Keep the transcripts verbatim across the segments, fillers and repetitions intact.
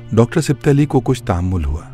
Doctor Sibte को कुछ तामुल हुआ,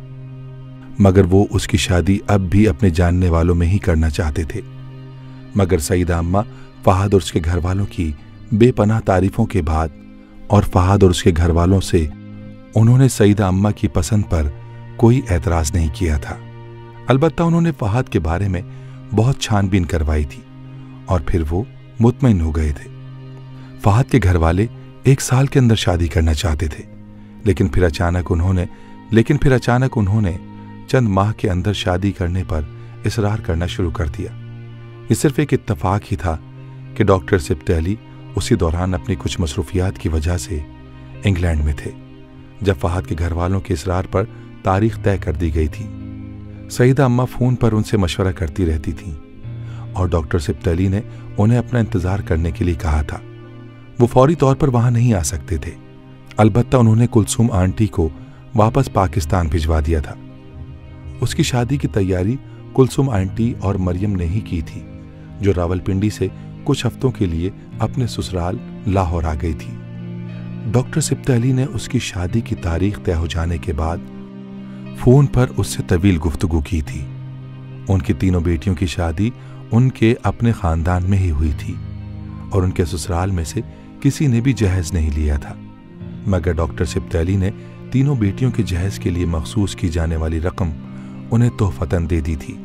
मगर वो उसकी शादी अब भी अपने जानने वालों में ही करना चाहते थे। मगर सईदा अम्मा फहद और उसके घर वालों की बेपनाह तारीफों के बाद और फहद और उसके घर वालों से उन्होंने सईदा अम्मा की पसंद पर कोई एतराज़ नहीं किया था। अलबत्ता उन्होंने फहद के बारे में बहुत छानबीन करवाई थी और फिर वो मुतमईन हो गए थे। फहद के घर वाले एक साल के अंदर शादी करना चाहते थे, लेकिन फिर अचानक उन्होंने लेकिन फिर अचानक उन्होंने चंद माह के अंदर शादी करने पर इसरार करना शुरू कर दिया। ये सिर्फ एक इत्तफाक ही था कि डॉक्टर सिब्ते अली उसी दौरान अपनी कुछ मसरूफियात की वजह से इंग्लैंड में थे जब फहद के घर वालों के इसरार पर तारीख तय कर दी गई थी। सईदा अम्मा फ़ोन पर उनसे मशवरा करती रहती थीं और डॉक्टर सिब्ते अली ने उन्हें अपना इंतज़ार करने के लिए कहा था। वो फौरी तौर पर वहाँ नहीं आ सकते थे। अलबत्ता उन्होंने कुलसूम आंटी को वापस पाकिस्तान भिजवा दिया था। उसकी शादी की तैयारी कुलसूम आंटी और मरियम ने ही की थी, जो रावलपिंडी से कुछ हफ्तों के लिए अपने ससुराल लाहौर आ गई थी। डॉक्टर सिब्ते अली ने उसकी शादी की तारीख तय हो जाने के बाद फ़ोन पर उससे तवील गुफ्तगू की थी। उनकी तीनों बेटियों की शादी उनके अपने ख़ानदान में ही हुई थी और उनके ससुराल में से किसी ने भी जहेज़ नहीं लिया था, मगर डॉक्टर सिब्ते अली ने तीनों बेटियों के जहेज़ के लिए मखसूस की जाने वाली रकम उन्हें तोहफ़तन दे दी थी।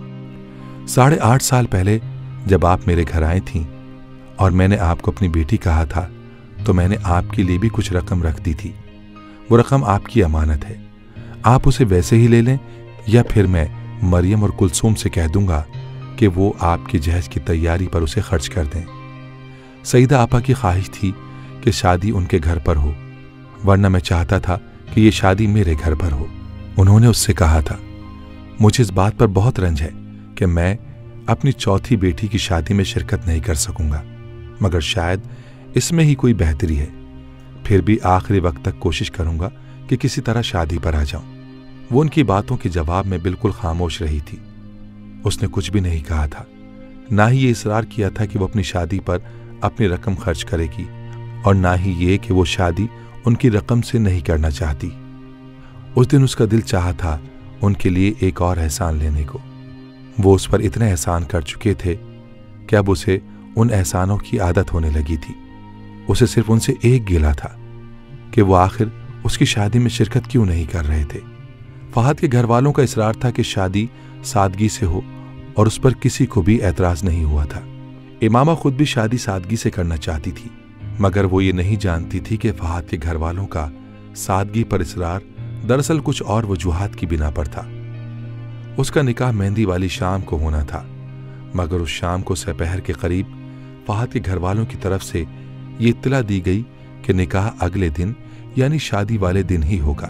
साढ़े आठ साल पहले जब आप मेरे घर आई थीं और मैंने आपको अपनी बेटी कहा था, तो मैंने आपके लिए भी कुछ रकम रख दी थी। वो रकम आपकी अमानत है, आप उसे वैसे ही ले लें या फिर मैं मरियम और कुलसूम से कह दूंगा कि वो आपके जहेज़ की तैयारी पर उसे खर्च कर दें। सईदा आपा की ख्वाहिश थी कि शादी उनके घर पर हो, वरना मैं चाहता था कि ये शादी मेरे घर पर हो। उन्होंने उससे कहा था, मुझे इस बात पर बहुत रंज है कि मैं अपनी चौथी बेटी की शादी में शिरकत नहीं कर सकूंगा, मगर शायद इसमें ही कोई बेहतरी है। फिर भी आखिरी वक्त तक कोशिश करूंगा कि किसी तरह शादी पर आ जाऊं। वो उनकी बातों के जवाब में बिल्कुल खामोश रही थी। उसने कुछ भी नहीं कहा था, ना ही ये इसरार किया था कि वो अपनी शादी पर अपनी रकम खर्च करेगी और ना ही ये कि वो शादी उनकी रकम से नहीं करना चाहती। उस दिन उसका दिल चाहा था उनके लिए एक और एहसान लेने को। वो उस पर इतने एहसान कर चुके थे कि अब उसे उन एहसानों की आदत होने लगी थी। उसे सिर्फ उनसे एक गिला था कि वो आखिर उसकी शादी में शिरकत क्यों नहीं कर रहे थे। फहद के घर वालों का इसरार था कि शादी सादगी से हो और उस पर किसी को भी एतराज़ नहीं हुआ था। इमामा खुद भी शादी सादगी से करना चाहती थी, मगर वो ये नहीं जानती थी कि फहद के घर वालों का सादगी पर इसरार दरअसल कुछ और वजूहात की बिना पर था। उसका निकाह मेहंदी वाली शाम को होना था, मगर उस शाम को सपहर के करीब फहद के घर वालों की तरफ से ये इत्तला दी गई कि निकाह अगले दिन यानी शादी वाले दिन ही होगा।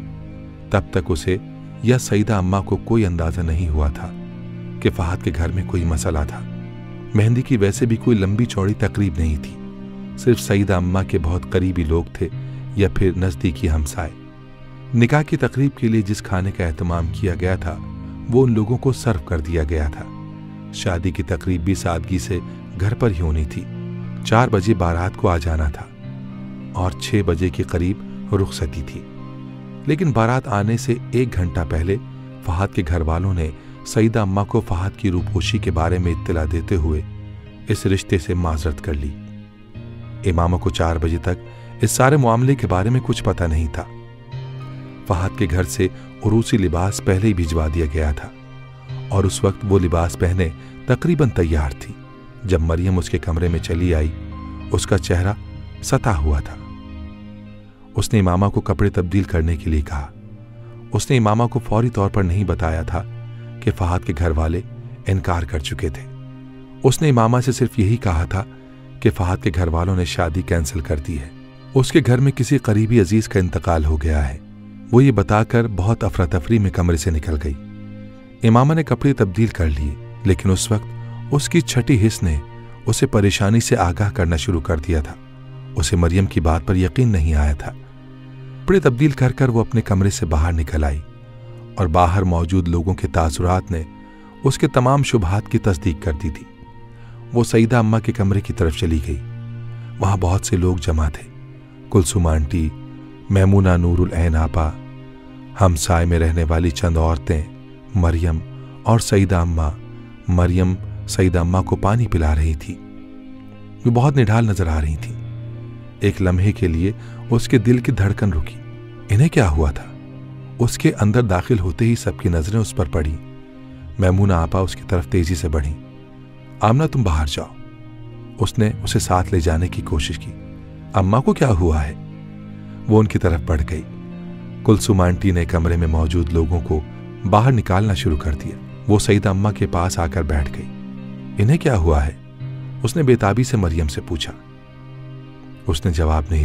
तब तक उसे या सईदा अम्मा को कोई अंदाजा नहीं हुआ था कि फहद के घर में कोई मसला था। मेहंदी की वैसे भी कोई लंबी चौड़ी तकरीब नहीं थी, सिर्फ सईदा अम्मा के बहुत करीबी लोग थे या फिर नज़दीकी हमसाए। निकाह की तकरीब के लिए जिस खाने का एहतमाम किया गया था वो उन लोगों को सर्व कर दिया गया था। शादी की तकरीब भी सादगी से घर पर ही होनी थी। चार बजे बारात को आ जाना था और छह बजे के करीब रुखसती थी, लेकिन बारात आने से एक घंटा पहले फहद के घर वालों ने सईदा अम्मा को फहद की रूपोशी के बारे में इत्तला देते हुए इस रिश्ते से माजरत कर ली। इमामा को चार बजे तक इस सारे मामले के बारे में कुछ पता नहीं था। फहद के घर से उरूसी लिबास पहले ही भिजवा दिया गया था और उस वक्त वो लिबास पहने तकरीबन तैयार थी। जब मरियम उसके कमरे में चली आई, उसका चेहरा सता हुआ था। उसने इमामा को कपड़े तब्दील करने के लिए कहा। उसने इमामा को फौरी तौर पर नहीं बताया था कि फहद के घर वाले इनकार कर चुके थे। उसने इमामा से सिर्फ यही कहा था कि फहद के घर वालों ने शादी कैंसिल कर दी है, उसके घर में किसी करीबी अजीज का इंतकाल हो गया है। वो ये बताकर बहुत अफरा तफरी में कमरे से निकल गई। इमामा ने कपड़े तब्दील कर लिए, लेकिन उस वक्त उसकी छठी हिस्स ने उसे परेशानी से आगाह करना शुरू कर दिया था। उसे मरियम की बात पर यकीन नहीं आया था। कपड़े तब्दील कर कर वो अपने कमरे से बाहर निकल आई और बाहर मौजूद लोगों के तासुरात ने उसके तमाम शुबहात की तस्दीक कर दी थी। वो सईदा अम्मा के कमरे की तरफ चली गई। वहां बहुत से लोग जमा थे। कुलसूम आंटी, मैमूना नूरुल ऐन आपा, हमसाए में रहने वाली चंद औरतें, मरियम और सईदा अम्मा। मरियम सईदा अम्मा को पानी पिला रही थी। वे बहुत निढाल नजर आ रही थी। एक लम्हे के लिए उसके दिल की धड़कन रुकी। इन्हें क्या हुआ था? उसके अंदर दाखिल होते ही सबकी नजरें उस पर पड़ी। मैमूना आपा उसकी तरफ तेजी से बढ़ी। आमना, तुम बाहर जाओ। उसने उसे साथ ले जाने की कोशिश की। अम्मा को क्या हुआ है? वो उनकी तरफ बढ़ गई। कुलसुम आंटी ने कमरे में मौजूद लोगों को बाहर निकालना शुरू कर दिया। वो सईदा अम्मा के पास आकर बैठ गई। इन्हें क्या हुआ है? उसने बेताबी से मरियम से पूछा। उसने जवाब नहीं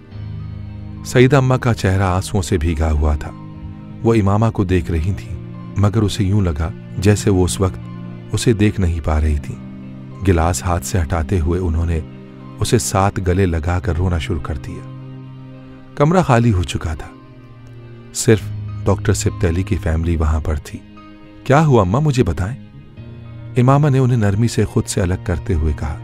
दिया। सईदा अम्मा का चेहरा आंसुओं से भीगा हुआ था। वो इमामा को देख रही थी, मगर उसे यूं लगा जैसे वो उस वक्त उसे देख नहीं पा रही थी। गिलास हाथ से हटाते हुए उन्होंने उसे साथ गले लगाकर रोना शुरू कर दिया। कमरा खाली हो चुका था। सिर्फ डॉक्टर सिब्त-ए-अली की फैमिली वहां पर थी। क्या हुआ अम्मा, मुझे बताएं। इमामा ने उन्हें नरमी से खुद से अलग करते हुए कहा।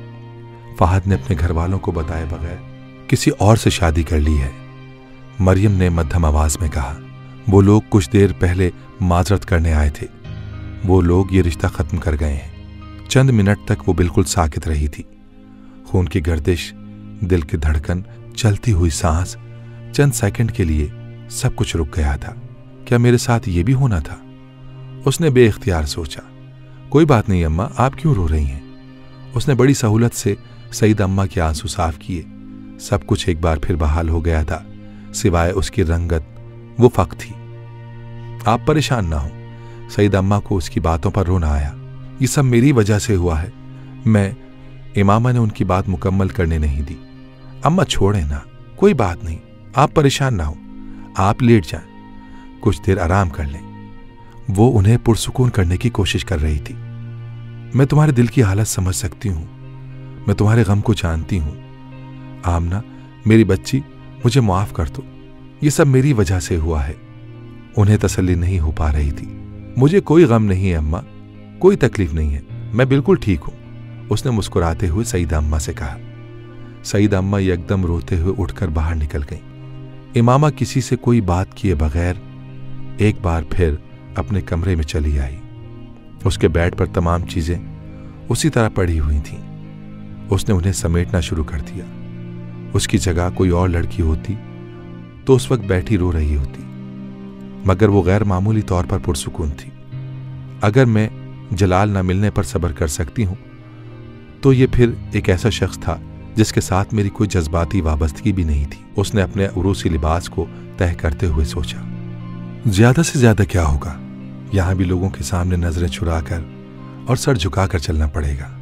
फहद ने अपने घर वालों को बताए बगैर किसी और से शादी कर ली है, मरियम ने मध्यम आवाज में कहा। वो लोग कुछ देर पहले माजरत करने आए थे। वो लोग ये रिश्ता खत्म कर गए हैं। चंद मिनट तक वो बिल्कुल साकित रही थी। खून की गर्दिश, दिल की धड़कन, चलती हुई सांस, चंद सेकंड के लिए सब कुछ रुक गया था। क्या मेरे साथ ये भी होना था? उसने बेइख्तियार सोचा। कोई बात नहीं अम्मा, आप क्यों रो रही हैं? उसने बड़ी सहूलत से सईदा अम्मा के आंसू साफ किए। सब कुछ एक बार फिर बहाल हो गया था, सिवाय उसकी रंगत, वो फक थी। आप परेशान ना हो। सईदा अम्मा को उसकी बातों पर रोना आया। ये सब मेरी वजह से हुआ है। मैं इमामा ने उनकी बात मुकम्मल करने नहीं दी। अम्मा छोड़े ना, कोई बात नहीं, आप परेशान ना हो। आप लेट जाएं, कुछ देर आराम कर लें। वो उन्हें पुरसुकून करने की कोशिश कर रही थी। मैं तुम्हारे दिल की हालत समझ सकती हूँ, मैं तुम्हारे गम को जानती हूँ। आमना, मेरी बच्ची, मुझे माफ कर दो। ये सब मेरी वजह से हुआ है। उन्हें तसल्ली नहीं हो पा रही थी। मुझे कोई गम नहीं है अम्मा, कोई तकलीफ नहीं है, मैं बिल्कुल ठीक हूं, उसने मुस्कुराते हुए सईदा अम्मा से कहा। सईदा अम्मा एकदम रोते हुए उठकर बाहर निकल गईं। इमामा किसी से कोई बात किए बगैर एक बार फिर अपने कमरे में चली आई। उसके बेड पर तमाम चीजें उसी तरह पड़ी हुई थीं। उसने उन्हें समेटना शुरू कर दिया। उसकी जगह कोई और लड़की होती तो उस वक्त बैठी रो रही होती, मगर वो गैर मामूली तौर पर पुरसुकून थी। अगर मैं जलाल ना मिलने पर सब्र कर सकती हूं तो ये फिर एक ऐसा शख्स था जिसके साथ मेरी कोई जज्बाती वाबस्तगी भी नहीं थी। उसने अपने उरूसी लिबास को तह करते हुए सोचा, ज्यादा से ज्यादा क्या होगा, यहां भी लोगों के सामने नजरें चुराकर और सर झुकाकर चलना पड़ेगा।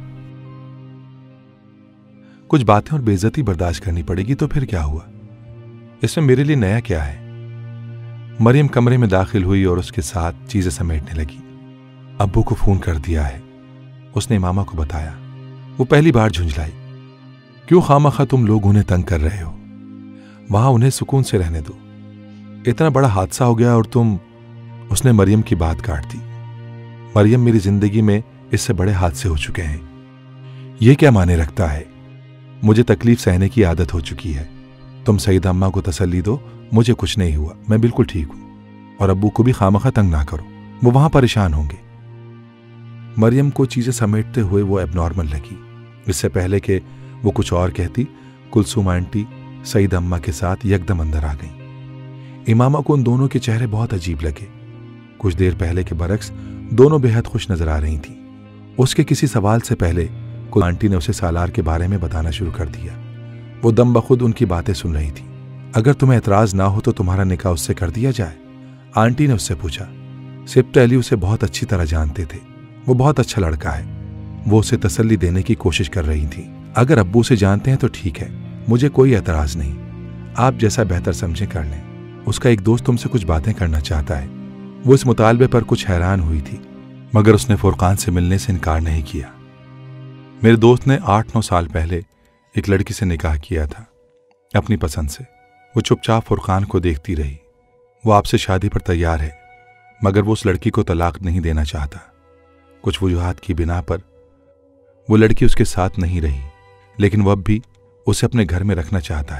कुछ बातें और बेइज्जती बर्दाश्त करनी पड़ेगी तो फिर क्या हुआ, इसमें मेरे लिए नया क्या है। मरियम कमरे में दाखिल हुई और उसके साथ चीजें समेटने लगी। अब्बू को फोन कर दिया है, उसने मामा को बताया। वो पहली बार झुंझलाई। क्यों खामखा तुम लोग उन्हें तंग कर रहे हो, वहां उन्हें सुकून से रहने दो। इतना बड़ा हादसा हो गया और तुम। उसने मरियम की बात काट दी। मरियम, मेरी जिंदगी में इससे बड़े हादसे हो चुके हैं, यह क्या माने रखता है। मुझे तकलीफ सहने की आदत हो चुकी है। तुम सईदा अम्मा को तसल्ली दो, मुझे कुछ नहीं हुआ, मैं बिल्कुल ठीक हूं। और अब्बू को भी खामखा तंग ना करो, वो वहां परेशान होंगे। मरियम को चीजें समेटते हुए वो एबनॉर्मल लगी। इससे पहले कि वो कुछ और कहती, कुलसुम आंटी सईदा अम्मा के साथ यकदम अंदर आ गईं। इमामा को उन दोनों के चेहरे बहुत अजीब लगे। कुछ देर पहले के बरक्स दोनों बेहद खुश नजर आ रही थीं। उसके किसी सवाल से पहले कुल आंटी ने उसे सालार के बारे में बताना शुरू कर दिया। वो दम बखुद उनकी बातें सुन रही थी। अगर तुम्हें एतराज ना हो तो तुम्हारा निकाह उससे कर दिया जाए, आंटी ने उससे पूछा। सिब्त-ए-अली उसे बहुत अच्छी तरह जानते थे। वो बहुत अच्छा लड़का है। वो उसे तसल्ली देने की कोशिश कर रही थी। अगर अब्बू से जानते हैं तो ठीक है, मुझे कोई एतराज नहीं, आप जैसा बेहतर समझे कर लें। उसका एक दोस्त तुमसे कुछ बातें करना चाहता है। वो इस मुतालबे पर कुछ हैरान हुई थी, मगर उसने फुरकान से मिलने से इनकार नहीं किया। मेरे दोस्त ने आठ नौ साल पहले एक लड़की से निकाह किया था, अपनी पसंद से। वो चुपचाप फुरकान को देखती रही। वो आपसे शादी पर तैयार है, मगर वो उस लड़की को तलाक नहीं देना चाहता। कुछ वजूहात की बिना पर वो लड़की उसके साथ नहीं रही, लेकिन वह अब भी उसे अपने घर में रखना चाहता है।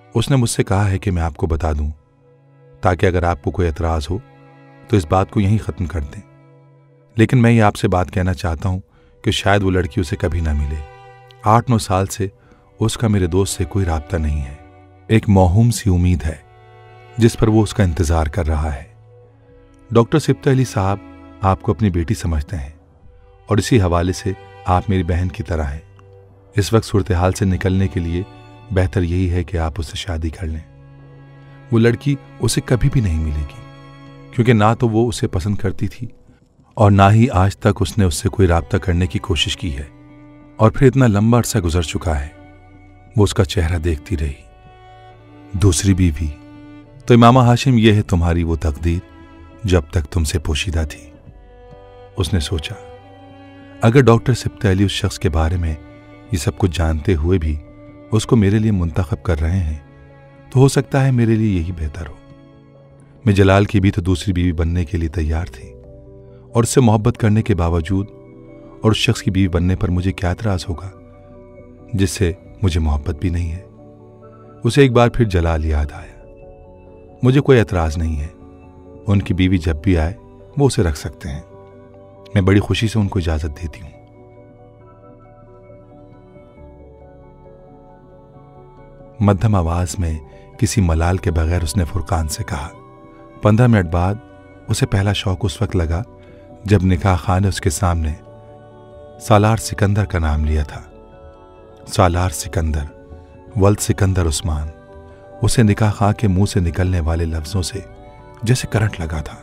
उसने मुझसे कहा है कि मैं आपको बता दूं, ताकि अगर आपको कोई एतराज़ हो तो इस बात को यहीं ख़त्म कर दें। लेकिन मैं ये आपसे बात कहना चाहता हूं कि शायद वो लड़की उसे कभी ना मिले। आठ नौ साल से उसका मेरे दोस्त से कोई राब्ता नहीं है। एक मौहूम सी उम्मीद है जिस पर वो उसका इंतज़ार कर रहा है। डॉक्टर सिब्ता अली साहब आपको अपनी बेटी समझते हैं और इसी हवाले से आप मेरी बहन की तरह हैं। इस वक्त सूरत हाल से निकलने के लिए बेहतर यही है कि आप उससे शादी कर लें। वो लड़की उसे कभी भी नहीं मिलेगी, क्योंकि ना तो वो उसे पसंद करती थी और ना ही आज तक उसने उससे कोई राब्ता करने की कोशिश की है। और फिर इतना लंबा अरसा गुजर चुका है। वो उसका चेहरा देखती रही। दूसरी बीवी तो इमामा हाशिम, यह है तुम्हारी वो तकदीर जब तक तुमसे पोशीदा थी। उसने सोचा, अगर डॉक्टर सिब्ता अली उस शख्स के बारे में ये सब कुछ जानते हुए भी उसको मेरे लिए मुंतखब कर रहे हैं तो हो सकता है मेरे लिए यही बेहतर हो। मैं जलाल की भी तो दूसरी बीवी बनने के लिए तैयार थी और उससे मोहब्बत करने के बावजूद, और उस शख्स की बीवी बनने पर मुझे क्या एतराज़ होगा जिससे मुझे मोहब्बत भी नहीं है। उसे एक बार फिर जलाल याद आया। मुझे कोई एतराज़ नहीं है, उनकी बीवी जब भी आए वो उसे रख सकते हैं। मैं बड़ी खुशी से उनको इजाज़त देती हूँ। मध्यम आवाज में किसी मलाल के बगैर उसने फुरकान से कहा। पंद्रह मिनट बाद उसे पहला शौक उस वक्त लगा जब निकाह खां ने उसके सामने सालार सिकंदर का नाम लिया था। सालार सिकंदर, वल्द सिकंदर उस्मान। उसे निकाह खां के मुंह से निकलने वाले लफ्जों से जैसे करंट लगा था।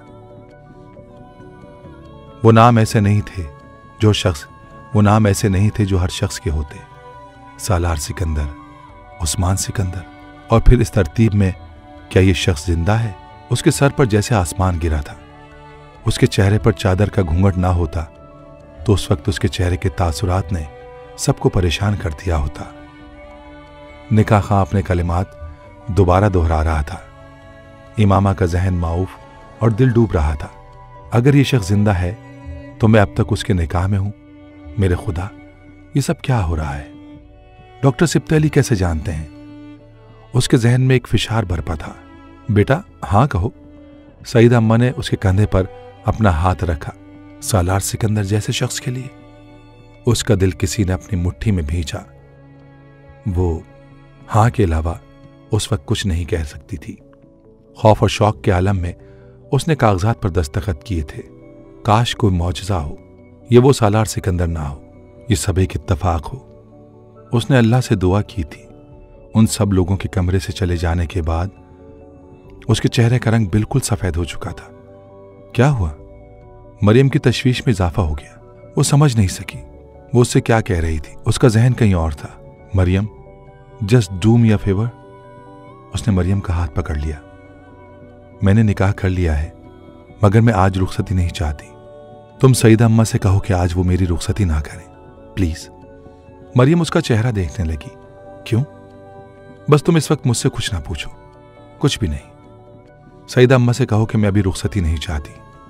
वो नाम ऐसे नहीं थे जो शख्स वो नाम ऐसे नहीं थे जो हर शख्स के होते। सालार सिकंदर, उस्मान सिकंदर, और फिर इस तरतीब में क्या ये शख्स जिंदा है? उसके सर पर जैसे आसमान गिरा था। उसके चेहरे पर चादर का घूंघट ना होता तो उस वक्त उसके चेहरे के तासुरात ने सबको परेशान कर दिया होता। निकाह खां अपने कलिमात दोबारा दोहरा रहा था। इमामा का जहन माऊफ और दिल डूब रहा था। अगर ये शख्स जिंदा है तो मैं अब तक उसके निकाह में हूं। मेरे खुदा, ये सब क्या हो रहा है? डॉक्टर सिब्ता अली कैसे जानते हैं? उसके जहन में एक फिशार बरपा था। बेटा, हाँ कहो। सईदा अम्मा ने उसके कंधे पर अपना हाथ रखा। सालार सिकंदर जैसे शख्स के लिए उसका दिल किसी ने अपनी मुट्ठी में भींचा। वो हाँ के अलावा उस वक्त कुछ नहीं कह सकती थी। खौफ और शौक के आलम में उसने कागजात पर दस्तखत किए थे। काश कोई मौजज़ा हो, ये वो सालार सिकंदर ना हो, ये सब एक इत्तफाक हो। उसने अल्लाह से दुआ की थी। उन सब लोगों के कमरे से चले जाने के बाद उसके चेहरे का रंग बिल्कुल सफेद हो चुका था। क्या हुआ? मरियम की तशवीश में इजाफा हो गया। वो समझ नहीं सकी वो उससे क्या कह रही थी। उसका जहन कहीं और था। Maryam, just do me a favour. उसने मरियम का हाथ पकड़ लिया। मैंने निकाह कर लिया है, मगर मैं आज रुखसती नहीं चाहती। तुम सईदा अम्मा से कहो कि आज वो मेरी रुखसती ना करें, प्लीज। मरियम उसका चेहरा देखने लगी। क्यों? बस तुम इस वक्त मुझसे कुछ ना पूछो। कुछ भी नहीं। सईदा अम्मा से कहो कि मैं अभी रुखसती नहीं चाहती।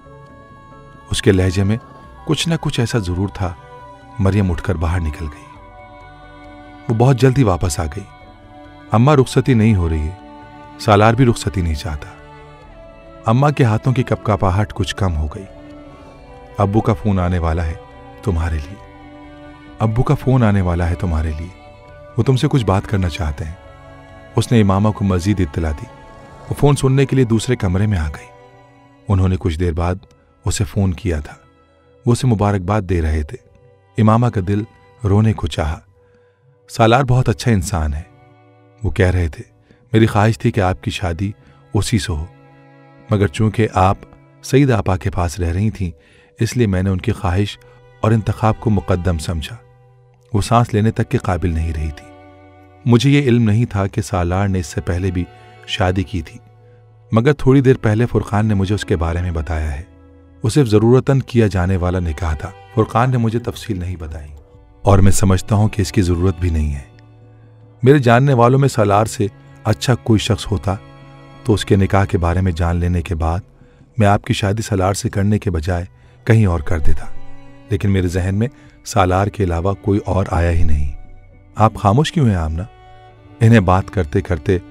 उसके लहजे में कुछ ना कुछ ऐसा जरूर था। मरियम उठकर बाहर निकल गई। वो बहुत जल्दी वापस आ गई। अम्मा, रुखसती नहीं हो रही है। सालार भी रुखसती नहीं चाहता। अम्मा के हाथों की कपकपाहट कुछ कम हो गई। अब्बू का फोन आने वाला है तुम्हारे लिए। अब्बू का फोन आने वाला है तुम्हारे लिए। वो तुमसे कुछ बात करना चाहते हैं। उसने इमामा को मजीद इत्तला दी। वो फोन सुनने के लिए दूसरे कमरे में आ गई। उन्होंने कुछ देर बाद उसे फोन किया था। वो उसे मुबारकबाद दे रहे थे। इमामा का दिल रोने को चाहा। सालार बहुत अच्छा इंसान है। वो कह रहे थे, मेरी ख्वाहिश थी कि आपकी शादी उसी से हो, मगर चूंकि आप सईद आपा के पास रह रही थीं, इसलिए मैंने उनकी ख्वाहिश और इंतखाब को मुकद्दम समझा। वो सांस लेने तक के काबिल नहीं रही थी। मुझे ये इल्म नहीं था कि सालार ने इससे पहले भी शादी की थी, मगर थोड़ी देर पहले फुरकान ने मुझे उसके बारे में बताया है। वो सिर्फ ज़रूरतन किया जाने वाला निकाह था। फुरकान ने मुझे तफसील नहीं बताई और मैं समझता हूँ कि इसकी ज़रूरत भी नहीं है। मेरे जानने वालों में सालार से अच्छा कोई शख्स होता तो उसके निकाह के बारे में जान लेने के बाद मैं आपकी शादी सालार से करने के बजाय कहीं और कर देता, लेकिन मेरे जहन में सालार के अलावा कोई और आया ही नहीं। आप खामोश क्यों हैं आमना? इन्हें बात करते करते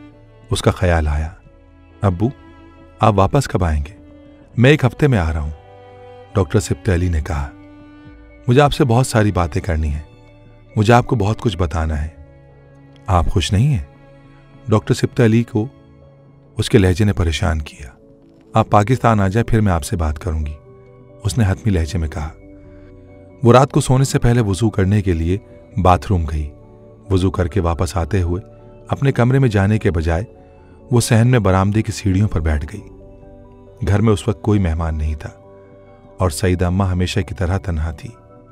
उसका ख्याल आया, अब्बू आप वापस कब आएंगे? मैं एक हफ्ते में आ रहा हूं, डॉक्टर सिब्ते अली ने कहा। मुझे आपसे बहुत सारी बातें करनी है, मुझे आपको बहुत कुछ बताना है। आप खुश नहीं हैं? डॉक्टर सिब्ते अली को उसके लहजे ने परेशान किया। आप पाकिस्तान आ जाए, फिर मैं आपसे बात करूंगी, उसने हतमी लहजे में कहा। वो रात को सोने से पहले वजू करने के लिए बाथरूम गई। वजू करके वापस आते हुए अपने कमरे में जाने के बजाय वो सहन में बरामदे की सीढ़ियों पर बैठ गई। घर में उस वक्त कोई मेहमान नहीं था और सईदा अम्मा हमेशा की तरह तन्हा थी।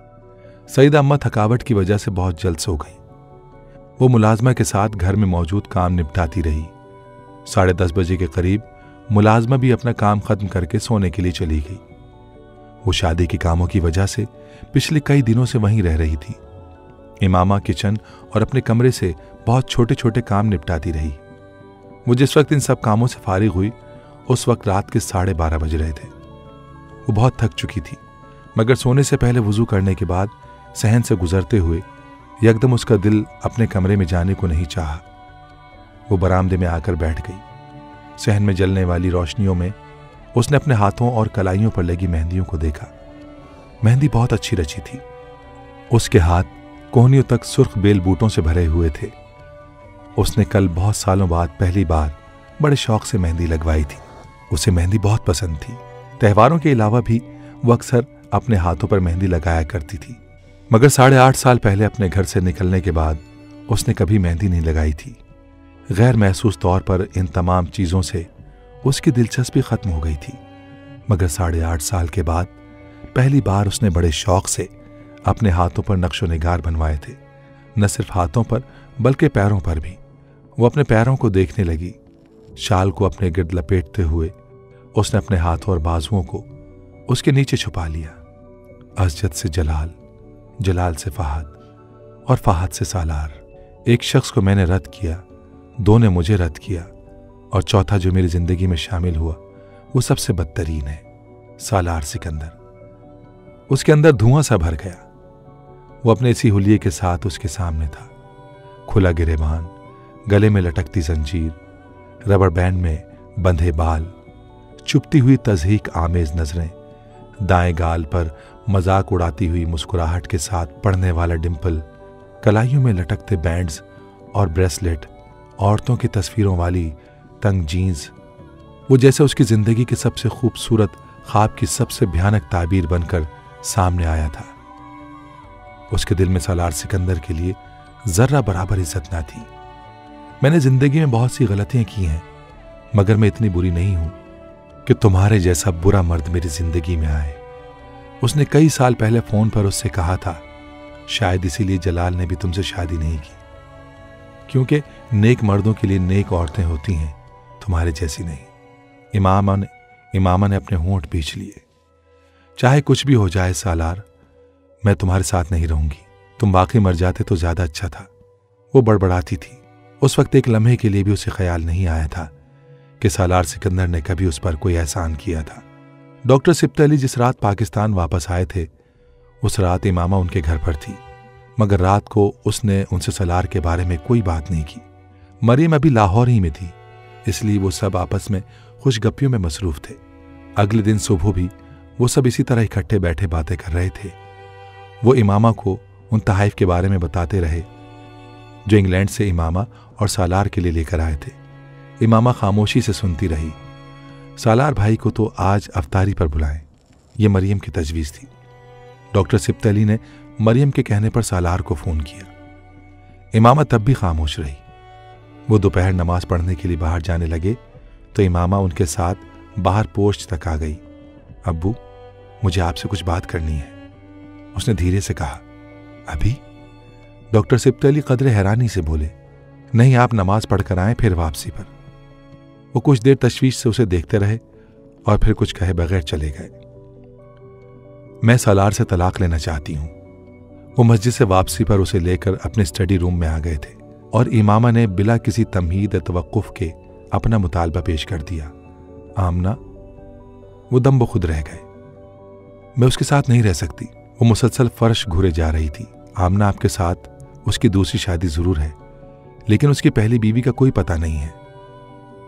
सईदा अम्मा थकावट की वजह से बहुत जल्द सो गई। वो मुलाजमा के साथ घर में मौजूद काम निपटाती रही। साढ़े दस बजे के करीब मुलाजमा भी अपना काम खत्म करके सोने के लिए चली गई। वो शादी के कामों की वजह से पिछले कई दिनों से वहीं रह रही थी। इमामा किचन और अपने कमरे से बहुत छोटे छोटे काम निपटाती रही। वो जिस वक्त इन सब कामों से फारिग हुई उस वक्त रात के साढ़े बारह बज रहे थे। वो बहुत थक चुकी थी, मगर सोने से पहले वजू करने के बाद सहन से गुजरते हुए यकदम उसका दिल अपने कमरे में जाने को नहीं चाहा। वो बरामदे में आकर बैठ गई। सहन में जलने वाली रोशनियों में उसने अपने हाथों और कलाइयों पर लगी मेहंदियों को देखा। मेहंदी बहुत अच्छी रची थी। उसके हाथ कोहनियों तक सुर्ख बेल बूटों से भरे हुए थे। उसने कल बहुत सालों बाद पहली बार बड़े शौक से मेहंदी लगवाई थी। उसे मेहंदी बहुत पसंद थी। त्योहारों के अलावा भी वो अक्सर अपने हाथों पर मेहंदी लगाया करती थी, मगर साढ़े आठ साल पहले अपने घर से निकलने के बाद उसने कभी मेहंदी नहीं लगाई थी। गैर महसूस तौर पर इन तमाम चीज़ों से उसकी दिलचस्पी खत्म हो गई थी, मगर साढ़े आठ साल के बाद पहली बार उसने बड़े शौक से अपने हाथों पर नक्शो निगार बनवाए थे। न सिर्फ हाथों पर बल्कि पैरों पर भी। वो अपने पैरों को देखने लगी। शाल को अपने गिर्द लपेटते हुए उसने अपने हाथों और बाजुओं को उसके नीचे छुपा लिया। असजद से जलाल, जलाल से फहद और फहद से सालार। एक शख्स को मैंने रद्द किया, दो ने मुझे रद्द किया और चौथा जो मेरी जिंदगी में शामिल हुआ वो सबसे बदतरीन है, सालार सिकंदर। उसके अंदर धुआं सा भर गया। वो अपने इसी हुलिये के साथ उसके सामने था। खुला गिरेबान, गले में लटकती जंजीर, रबर बैंड में बंधे बाल, चुपती हुई तज़हीक आमेज नजरें, दाएं गाल पर मजाक उड़ाती हुई मुस्कुराहट के साथ पड़ने वाला डिंपल, कलाइयों में लटकते बैंड्स और ब्रेसलेट, औरतों की तस्वीरों वाली तंग जीन्स। वो जैसे उसकी जिंदगी के सबसे खूबसूरत ख्वाब की सबसे भयानक ताबीर बनकर सामने आया था। उसके दिल में सालार सिकंदर के लिए जर्रा बराबर इज्जत ना थी। मैंने जिंदगी में बहुत सी गलतियां की हैं, मगर मैं इतनी बुरी नहीं हूं कि तुम्हारे जैसा बुरा मर्द मेरी जिंदगी में आए। उसने कई साल पहले फोन पर उससे कहा था। शायद इसीलिए जलाल ने भी तुमसे शादी नहीं की, क्योंकि नेक मर्दों के लिए नेक औरतें होती हैं, तुम्हारे जैसी नहीं। इमामा ने इमामा ने अपने होंठ पीछ लिए। चाहे कुछ भी हो जाए सालार, मैं तुम्हारे साथ नहीं रहूंगी। तुम बाकी मर जाते तो ज्यादा अच्छा था। वो बड़बड़ाती थी। उस वक्त एक लम्हे के लिए भी उसे ख्याल नहीं आया था कि सालार सिकंदर ने कभी उस पर कोई एहसान किया था। डॉक्टर सिब्ते अली जिस रात पाकिस्तान वापस आए थे, उस रात इमामा उनके घर पर थी, मगर रात को उसने उनसे सालार के बारे में कोई बात नहीं की। मरियम अभी लाहौर ही में थी, इसलिए वो सब आपस में खुशगप्पियों में मसरूफ थे। अगले दिन सुबह भी वो सब इसी तरह इकट्ठे बैठे बातें कर रहे थे। वो इमामा को उन तहाइफ के बारे में बताते रहे जो इंग्लैंड से इमामा और सालार के लिए लेकर आए थे। इमामा खामोशी से सुनती रही। सालार भाई को तो आज अफ्तारी पर बुलाएं, ये मरियम की तजवीज़ थी। डॉक्टर सिब्ते अली ने मरियम के कहने पर सालार को फ़ोन किया। इमामा तब भी खामोश रही। वो दोपहर नमाज पढ़ने के लिए बाहर जाने लगे तो इमामा उनके साथ बाहर पोर्च तक आ गई। अब्बू, मुझे आपसे कुछ बात करनी है, उसने धीरे से कहा। अभी? डॉक्टर सिब्ते अली कदरे हैरानी से बोले। नहीं, आप नमाज पढ़कर आए, फिर वापसी पर। वो कुछ देर तशवीश से उसे देखते रहे और फिर कुछ कहे बगैर चले गए। मैं सालार से तलाक लेना चाहती हूं। वो मस्जिद से वापसी पर उसे लेकर अपने स्टडी रूम में आ गए थे और इमामा ने बिला किसी तमहीद तवक्कुफ के अपना मुतालबा पेश कर दिया। आमना, वो दम बखुद रह गए। मैं उसके साथ नहीं रह सकती। वो मुसलसल फर्श घूरे जा रही थी। आमना, आपके साथ उसकी दूसरी शादी जरूर है, लेकिन उसकी पहली बीवी का कोई पता नहीं है।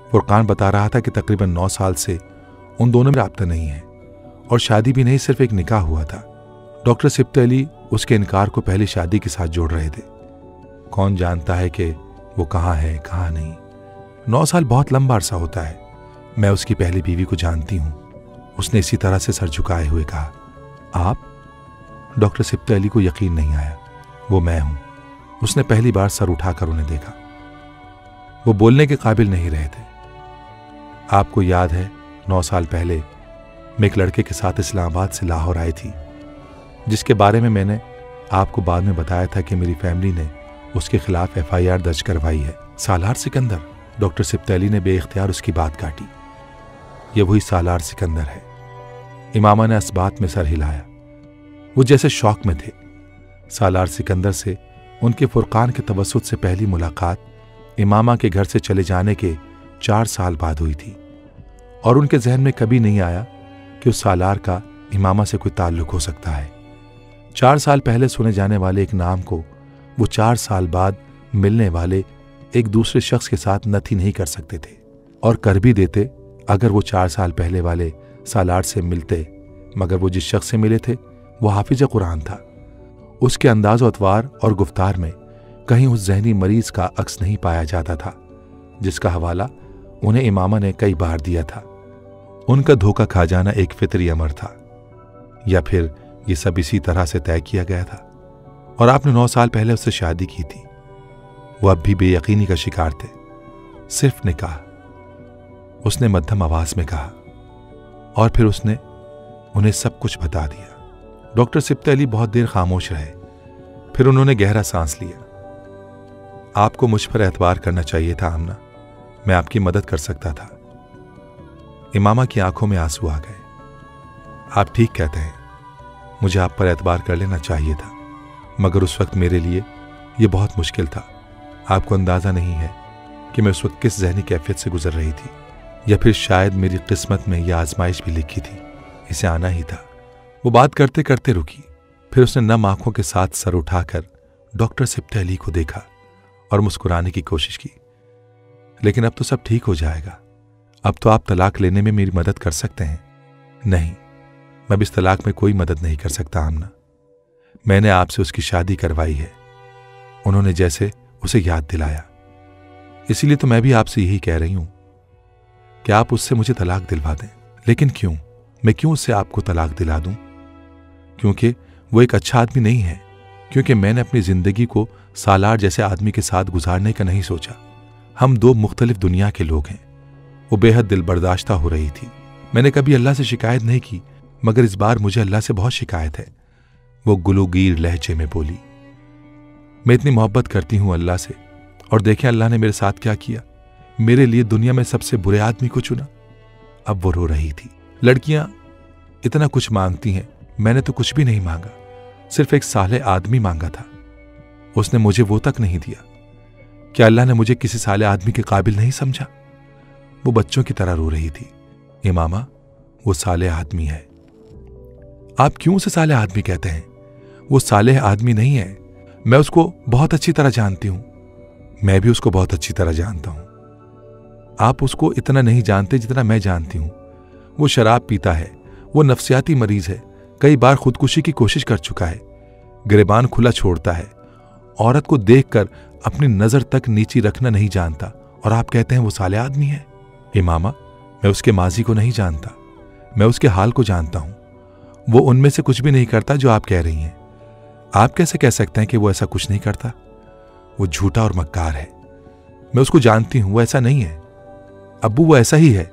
फुरकान बता रहा था कि तकरीबन नौ साल से उन दोनों में राब्ता नहीं है और शादी भी नहीं, सिर्फ एक निकाह हुआ था। डॉक्टर सिब्त अली उसके इनकार को पहली शादी के साथ जोड़ रहे थे। कौन जानता है कि वो कहाँ है कहाँ नहीं। नौ साल बहुत लंबा अरसा होता है। मैं उसकी पहली बीवी को जानती हूँ, उसने इसी तरह से सर झुकाए हुए कहा। आप? डॉक्टर सिब्त अली को यकीन नहीं आया। वो मैं हूं। उसने पहली बार सर उठाकर उन्हें देखा। वो बोलने के काबिल नहीं रहे थे। आपको याद है, नौ साल पहले मैं एक लड़के के साथ इस्लामाबाद से लाहौर आई थी, जिसके बारे में मैंने आपको बाद में बताया था कि मेरी फैमिली ने उसके खिलाफ एफ आई आर दर्ज करवाई है। सालार सिकंदर? डॉक्टर सिब्त अली ने बेइख्तियार उसकी बात काटी। यह वही सालार सिकंदर है। इमामा ने इस बात में सर हिलाया। वो जैसे शौक में थे। सालार सिकंदर से उनके फुरकान के तवस्सुत से पहली मुलाकात इमामा के घर से चले जाने के चार साल बाद हुई थी और उनके जहन में कभी नहीं आया कि उस सालार का इमामा से कोई ताल्लुक हो सकता है। चार साल पहले सुने जाने वाले एक नाम को वो चार साल बाद मिलने वाले एक दूसरे शख्स के साथ नथी नहीं कर सकते थे, और कर भी देते अगर वो चार साल पहले वाले सालार से मिलते, मगर वो जिस शख्स से मिले थे वो हाफिज कुरान था। उसके अंदाज अतवार और गुफ्तार में कहीं उस जहनी मरीज का अक्स नहीं पाया जाता था जिसका हवाला उन्हें इमामा ने कई बार दिया था। उनका धोखा खा जाना एक फितरी अमर था, या फिर ये सब इसी तरह से तय किया गया था। और आपने नौ साल पहले उससे शादी की थी। वो अब भी बेयकीनी का शिकार थे। सिर्फ निकाह, उसने मध्यम आवाज में कहा, और फिर उसने उन्हें सब कुछ बता दिया। डॉक्टर सिब्त अली बहुत देर खामोश रहे, फिर उन्होंने गहरा सांस लिया। आपको मुझ पर एतबार करना चाहिए था आमना, मैं आपकी मदद कर सकता था। इमामा की आंखों में आंसू आ गए। आप ठीक कहते हैं, मुझे आप पर एतबार कर लेना चाहिए था, मगर उस वक्त मेरे लिए यह बहुत मुश्किल था। आपको अंदाजा नहीं है कि मैं उस वक्त किस जहनी कैफियत से गुजर रही थी, या फिर शायद मेरी किस्मत में यह आजमाइश भी लिखी थी, इसे आना ही था। वो बात करते करते रुकी, फिर उसने नम आंखों के साथ सर उठाकर डॉक्टर सिब्त अली को देखा और मुस्कुराने की कोशिश की। लेकिन अब तो सब ठीक हो जाएगा। अब तो आप तलाक लेने में मेरी मदद कर सकते हैं। नहीं, मैं इस तलाक में कोई मदद नहीं कर सकता आमना। मैंने आपसे उसकी शादी करवाई है, उन्होंने जैसे उसे याद दिलाया। इसीलिए तो मैं भी आपसे यही कह रही हूं कि आप उससे मुझे तलाक दिलवा दें। लेकिन क्यों? मैं क्यों उससे आपको तलाक दिला दूं? क्योंकि वो एक अच्छा आदमी नहीं है, क्योंकि मैंने अपनी जिंदगी को सालार जैसे आदमी के साथ गुजारने का नहीं सोचा। हम दो मुख्तलिफ दुनिया के लोग हैं। वो बेहद दिल बर्दाश्ता हो रही थी। मैंने कभी अल्लाह से शिकायत नहीं की, मगर इस बार मुझे अल्लाह से बहुत शिकायत है। वो गुलूगीर लहजे में बोली, मैं इतनी मोहब्बत करती हूं अल्लाह से, और देखें अल्लाह ने मेरे साथ क्या किया। मेरे लिए दुनिया में सबसे बुरे आदमी को चुना। अब वो रो रही थी। लड़कियां इतना कुछ मांगती हैं, मैंने तो कुछ भी नहीं मांगा, सिर्फ एक साले आदमी मांगा था। उसने मुझे वो तक नहीं दिया। क्या अल्लाह ने मुझे किसी साले आदमी के काबिल नहीं समझा? वो बच्चों की तरह रो रही थी। इमामा, वो साले आदमी है। आप क्यों उसे साले आदमी कहते हैं? वो साले आदमी नहीं है। मैं उसको बहुत अच्छी तरह जानती हूं। मैं भी उसको बहुत अच्छी तरह जानता हूं। आप उसको इतना नहीं जानते जितना मैं जानती हूं। वो शराब पीता है, वो नफ्सियाती मरीज है, कई बार खुदकुशी की कोशिश कर चुका है, गिरेबान खुला छोड़ता है, औरत को देखकर अपनी नजर तक नीची रखना नहीं जानता, और आप कहते हैं वो साले आदमी है। इमामा, मैं उसके माजी को नहीं जानता, मैं उसके हाल को जानता हूं। वो उनमें से कुछ भी नहीं करता जो आप कह रही हैं। आप कैसे कह सकते हैं कि वो ऐसा कुछ नहीं करता? वो झूठा और मक्कार है। मैं उसको जानती हूं, वो ऐसा नहीं है। अब्बू, वो ऐसा ही है।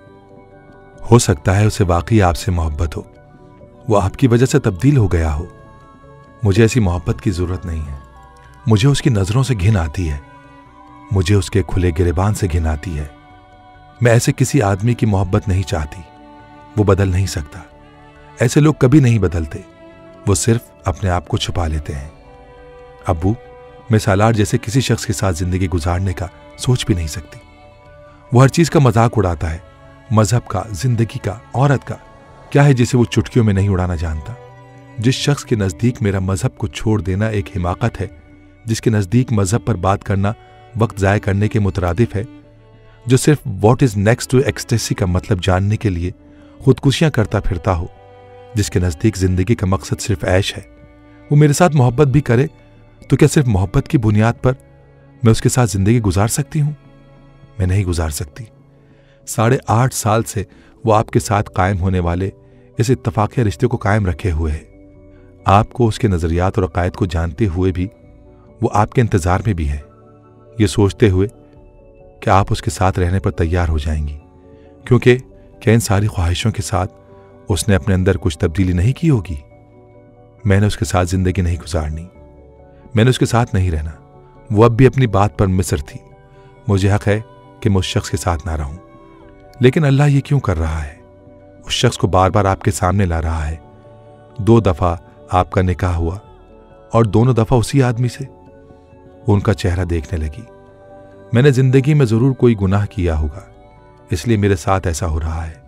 हो सकता है उसे वाकई आपसे मोहब्बत हो, वो आपकी वजह से तब्दील हो गया हो। मुझे ऐसी मोहब्बत की जरूरत नहीं है। मुझे उसकी नजरों से घिन आती है, मुझे उसके खुले गिरेबान से घिन आती है। मैं ऐसे किसी आदमी की मोहब्बत नहीं चाहती। वो बदल नहीं सकता। ऐसे लोग कभी नहीं बदलते, वो सिर्फ अपने आप को छुपा लेते हैं। अब्बू, मैं सालार जैसे किसी शख्स के साथ जिंदगी गुजारने का सोच भी नहीं सकती। वो हर चीज का मजाक उड़ाता है, मजहब का, जिंदगी का, औरत का। क्या है जिसे वो चुटकियों में नहीं उड़ाना जानता? जिस शख्स के नजदीक मेरा मजहब को छोड़ देना एक हिमाकत है, जिसके नजदीक मजहब पर बात करना वक्त जाया करने के मुतरादिफ है, जो सिर्फ what is next to ecstasy का मतलब जानने के लिए खुदकुशियां करता फिरता हो, जिसके नजदीक जिंदगी का मकसद सिर्फ ऐश है, वो मेरे साथ मोहब्बत भी करे तो क्या सिर्फ मोहब्बत की बुनियाद पर मैं उसके साथ जिंदगी गुजार सकती हूं? मैं नहीं गुजार सकती। साढ़े आठ साल से वो आपके साथ कायम होने वाले इस इत्तफाक़ी रिश्ते को कायम रखे हुए है। आपको, उसके नजरियात और अकायद को जानते हुए भी वो आपके इंतजार में भी है, ये सोचते हुए कि आप उसके साथ रहने पर तैयार हो जाएंगी, क्योंकि क्या इन सारी ख्वाहिशों के साथ उसने अपने अंदर कुछ तब्दीली नहीं की होगी? मैंने उसके साथ जिंदगी नहीं गुजारनी, मैंने उसके साथ नहीं रहना। वो अब भी अपनी बात पर मिस्र थी। मुझे हक है कि मैं उस शख्स के साथ ना रहूं, लेकिन अल्लाह ये क्यों कर रहा है? उस शख्स को बार बार आपके सामने ला रहा है। दो दफा आपका निकाह हुआ और दोनों दफा उसी आदमी से। उनका चेहरा देखने लगी। मैंने जिंदगी में जरूर कोई गुनाह किया होगा, इसलिए मेरे साथ ऐसा हो रहा है।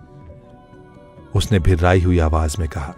उसने भिर्राई हुई आवाज में कहा,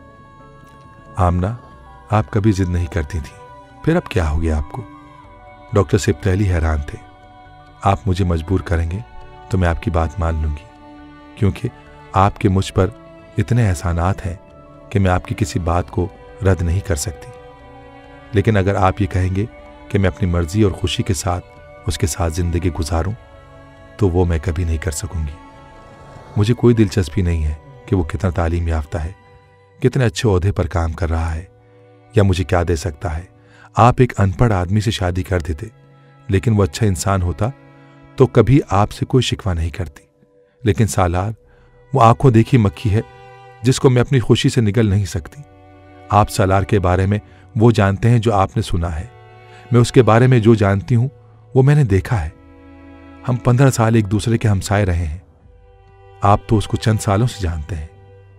आमना, आप कभी जिद नहीं करती थी, फिर अब क्या हो गया आपको? डॉक्टर सिब्तैली हैरान थे। आप मुझे मजबूर करेंगे तो मैं आपकी बात मान लूंगी, क्योंकि आपके मुझ पर इतने एहसानात हैं कि मैं आपकी किसी बात को रद्द नहीं कर सकती। लेकिन अगर आप ये कहेंगे कि मैं अपनी मर्जी और खुशी के साथ उसके साथ जिंदगी गुजारूं, तो वो मैं कभी नहीं कर सकूंगी। मुझे कोई दिलचस्पी नहीं है कि वो कितना तालीम याफ्ता है, कितने अच्छे ओहदे पर काम कर रहा है, या मुझे क्या दे सकता है। आप एक अनपढ़ आदमी से शादी कर देते, लेकिन वो अच्छा इंसान होता तो कभी आपसे कोई शिकवा नहीं करती। लेकिन सालार वो आंखों देखी मक्खी है जिसको मैं अपनी खुशी से निगल नहीं सकती। आप सालार के बारे में वो जानते हैं जो आपने सुना है, मैं उसके बारे में जो जानती हूं वो मैंने देखा है। हम पंद्रह साल एक दूसरे के हमसाए रहे हैं, आप तो उसको चंद सालों से जानते हैं।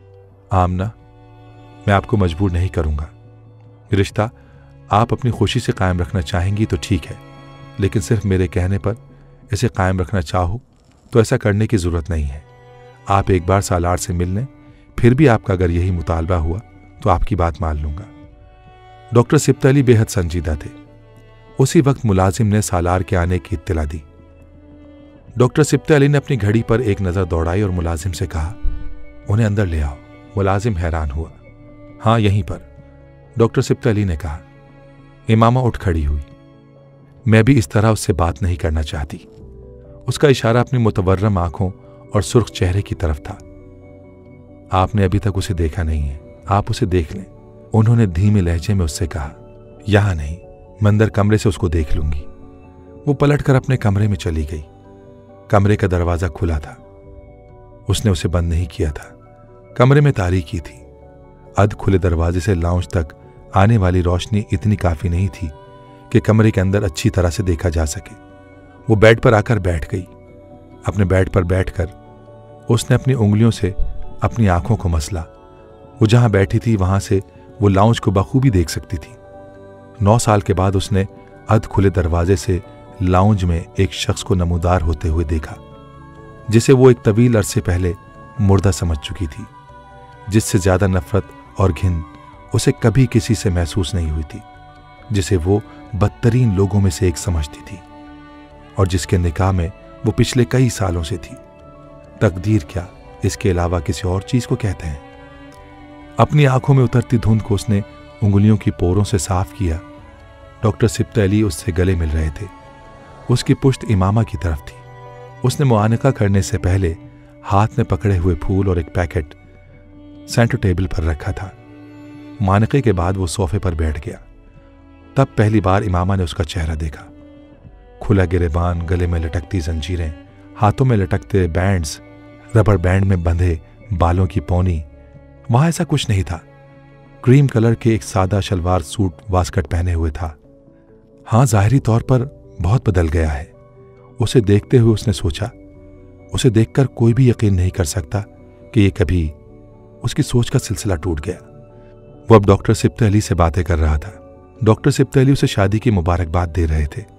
आमना, मैं आपको मजबूर नहीं करूंगा। रिश्ता आप अपनी खुशी से कायम रखना चाहेंगी तो ठीक है, लेकिन सिर्फ मेरे कहने पर इसे कायम रखना चाहो तो ऐसा करने की जरूरत नहीं है। आप एक बार सालार से मिल लें, फिर भी आपका अगर यही मुतालबा हुआ तो आपकी बात मान लूंगा। डॉक्टर सिब्तैली बेहद संजीदा थे। उसी वक्त मुलाजिम ने सालार के आने की इत्तला दी। डॉक्टर सिब्तैली ने अपनी घड़ी पर एक नजर दौड़ाई और मुलाजिम से कहा, उन्हें अंदर ले आओ। मुलाजिम हैरान हुआ। हाँ, यहीं पर, डॉक्टर सिब्तैली ने कहा। इमामा उठ खड़ी हुई। मैं भी इस तरह उससे बात नहीं करना चाहती। उसका इशारा अपनी मुतवर्रम आंखों और सुर्ख चेहरे की तरफ था। आपने अभी तक उसे देखा नहीं है, आप उसे देख लें, उन्होंने धीमे लहजे में उससे कहा। यहां नहीं, मैं अंदर कमरे से उसको देख लूंगी। वो पलटकर अपने कमरे में चली गई। कमरे का दरवाजा खुला था, उसने उसे बंद नहीं किया था। कमरे में तारीकी थी। अध खुले दरवाजे से लाउंज तक आने वाली रोशनी इतनी काफी नहीं थी कि कमरे के अंदर अच्छी तरह से देखा जा सके। वो बेड पर आकर बैठ गई। अपने बेड पर बैठकर उसने अपनी उंगलियों से अपनी आंखों को मसला। वो जहां बैठी थी वहां से वो लाउंज को बखूबी देख सकती थी। नौ साल के बाद उसने अध खुले दरवाजे से लाउंज में एक शख्स को नमूदार होते हुए देखा, जिसे वो एक तवील अरसे पहले मुर्दा समझ चुकी थी, जिससे ज्यादा नफरत और घिन उसे कभी किसी से महसूस नहीं हुई थी, जिसे वो बदतरीन लोगों में से एक समझती थी और जिसके निकाह में वो पिछले कई सालों से थी। तकदीर क्या इसके अलावा किसी और चीज को कहते हैं। अपनी आंखों में उतरती धुंध को उसने उंगलियों की पोरों से साफ किया। डॉक्टर सिब्तैली उससे गले मिल रहे थे। उसकी पुश्त इमामा की तरफ थी। उसने मुआनका करने से पहले हाथ में पकड़े हुए फूल और एक पैकेट सेंटर टेबल पर रखा था। मानके के बाद वो सोफे पर बैठ गया। तब पहली बार इमामा ने उसका चेहरा देखा। खुला गिरेबान, गले में लटकती जंजीरें, हाथों में लटकते बैंड्स, रबर बैंड में बंधे बालों की पौनी। वहां ऐसा कुछ नहीं था। क्रीम कलर के एक सादा शलवार सूट वास्कट पहने हुए था। हाँ, जाहिरी तौर पर बहुत बदल गया है। उसे देखते हुए उसने सोचा, उसे देखकर कोई भी यकीन नहीं कर सकता कि ये कभी उसकी सोच का सिलसिला टूट गया। वो अब डॉक्टर सिब्तैली से बातें कर रहा था। डॉक्टर सिब्तैली उसे शादी की मुबारकबाद दे रहे थे।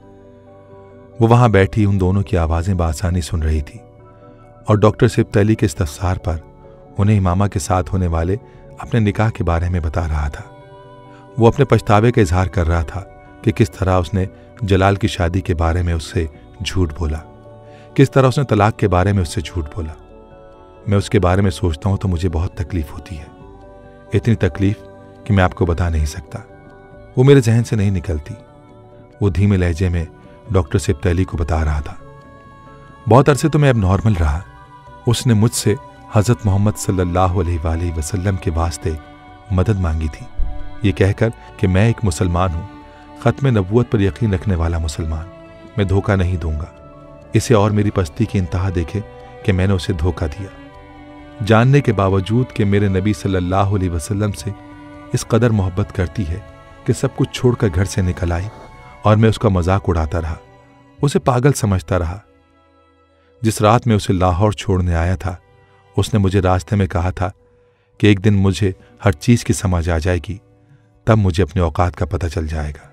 वो वहां बैठी उन दोनों की आवाजें बासानी सुन रही थी और डॉक्टर सिब्तैली के इस्तफसार पर उन्हें इमामा के साथ होने वाले अपने निकाह के बारे में बता रहा था। वो अपने पछतावे का इजहार कर रहा था कि किस तरह उसने जलाल की शादी के बारे में उससे झूठ बोला, किस तरह उसने तलाक के बारे में उससे झूठ बोला। मैं उसके बारे में सोचता हूँ तो मुझे बहुत तकलीफ होती है, इतनी तकलीफ कि मैं आपको बता नहीं सकता। वो मेरे जहन से नहीं निकलती। वो धीमे लहजे में डॉक्टर सिब्त अली को बता रहा था। बहुत अरसे तो मैं अब नॉर्मल रहा। उसने मुझसे हज़रत मोहम्मद सल्लल्लाहु अलैहि वसल्लम के वास्ते मदद मांगी थी, ये कहकर कि मैं एक मुसलमान हूँ, ख़त्म नबूवत पर यकीन रखने वाला मुसलमान, मैं धोखा नहीं दूंगा। इसे और मेरी पस्ती की इंतहा देखे कि मैंने उसे धोखा दिया, जानने के बावजूद कि मेरे नबी सल्लल्लाहु अलैहि वसल्लम से इस कदर मोहब्बत करती है कि सब कुछ छोड़कर घर से निकल आई और मैं उसका मजाक उड़ाता रहा, उसे पागल समझता रहा। जिस रात में उसे लाहौर छोड़ने आया था, उसने मुझे रास्ते में कहा था कि एक दिन मुझे हर चीज़ की समझ आ जाएगी, तब मुझे अपने औकात का पता चल जाएगा।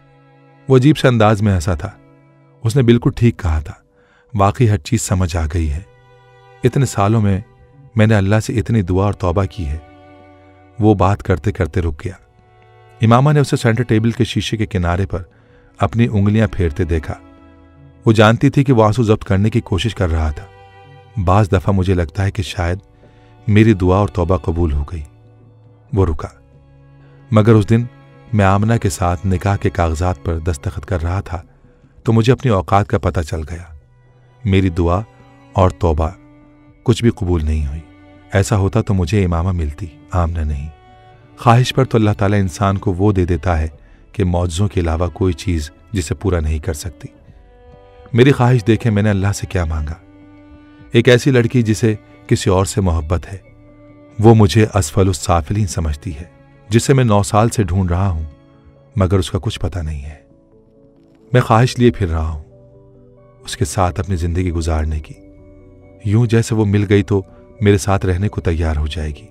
वो अजीब से अंदाज में हंसा था। उसने बिल्कुल ठीक कहा था, वाकई हर चीज़ समझ आ गई है। इतने सालों में मैंने अल्लाह से इतनी दुआ और तौबा की है। वो बात करते करते रुक गया। इमामा ने उसे सेंटर टेबल के शीशे के किनारे पर अपनी उंगलियां फेरते देखा। वो जानती थी कि वो आंसू जब्त करने की कोशिश कर रहा था। बाज दफ़ा मुझे लगता है कि शायद मेरी दुआ और तौबा कबूल हो गई। वो रुका। मगर उस दिन मैं आमना के साथ निकाह के कागजात पर दस्तखत कर रहा था तो मुझे अपनी औकात का पता चल गया। मेरी दुआ और तौबा कुछ भी कबूल नहीं हुई। ऐसा होता तो मुझे इमामा मिलती, आमना नहीं। ख्वाहिश पर तो अल्लाह ताला इंसान को वो दे देता है कि मौजज़ों के अलावा कोई चीज़ जिसे पूरा नहीं कर सकती। मेरी ख्वाहिश देखे मैंने अल्लाह से क्या मांगा। एक ऐसी लड़की जिसे किसी और से मोहब्बत है, वो मुझे असफलुस साफिलीन समझती है, जिसे मैं नौ साल से ढूंढ रहा हूं मगर उसका कुछ पता नहीं है। मैं ख्वाहिश लिए फिर रहा हूं उसके साथ अपनी जिंदगी गुजारने की, यूं जैसे वो मिल गई तो मेरे साथ रहने को तैयार हो जाएगी,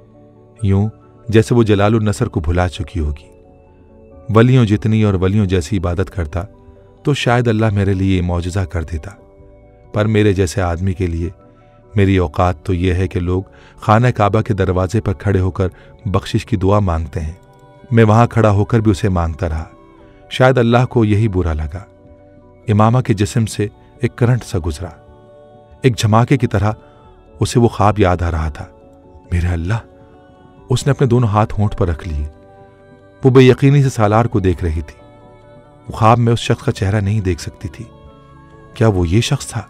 यूं जैसे वो जलालुन नसर को भुला चुकी होगी। वलियों जितनी और वलियों जैसी इबादत करता तो शायद अल्लाह मेरे लिए मौजज़ा कर देता, पर मेरे जैसे आदमी के लिए मेरी औकात तो यह है कि लोग खाना काबा के दरवाजे पर खड़े होकर बख्शिश की दुआ मांगते हैं। मैं वहां खड़ा होकर भी उसे मांगता रहा। शायद अल्लाह को यही बुरा लगा। इमामा के जिस्म से एक करंट सा गुजरा, एक झमाके की तरह उसे वो ख्वाब याद आ रहा था। मेरे अल्लाह, उसने अपने दोनों हाथ होंठ पर रख लिए। वो बेयकीनी से सालार को देख रही थी। वो ख्वाब में उस शख्स का चेहरा नहीं देख सकती थी। क्या वो ये शख्स था,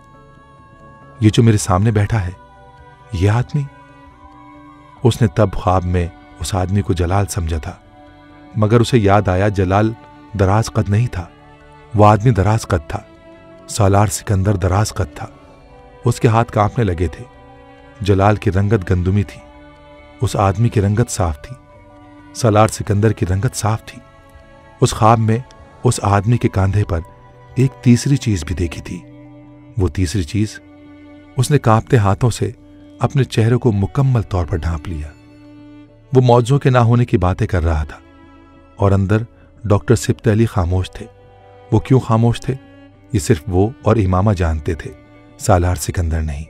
ये जो मेरे सामने बैठा है, ये आदमी? उसने तब ख्वाब में उस आदमी को जलाल समझा था, मगर उसे याद आया जलाल दराज कद नहीं था, वो आदमी दराज कद था। सालार सिकंदर दराज कद था। उसके हाथ कांपने लगे थे। जलाल की रंगत गंदुमी थी, उस आदमी की रंगत साफ थी। सालार सिकंदर की रंगत साफ थी। उस ख्वाब में उस आदमी के कांधे पर एक तीसरी चीज भी देखी थी। वो तीसरी चीज उसने कांपते हाथों से अपने चेहरे को मुकम्मल तौर पर ढांप लिया। वो मौजों के ना होने की बातें कर रहा था और अंदर डॉक्टर सिब्त अली खामोश थे। वो क्यों खामोश थे, ये सिर्फ वो और इमामा जानते थे, सालार सिकंदर नहीं।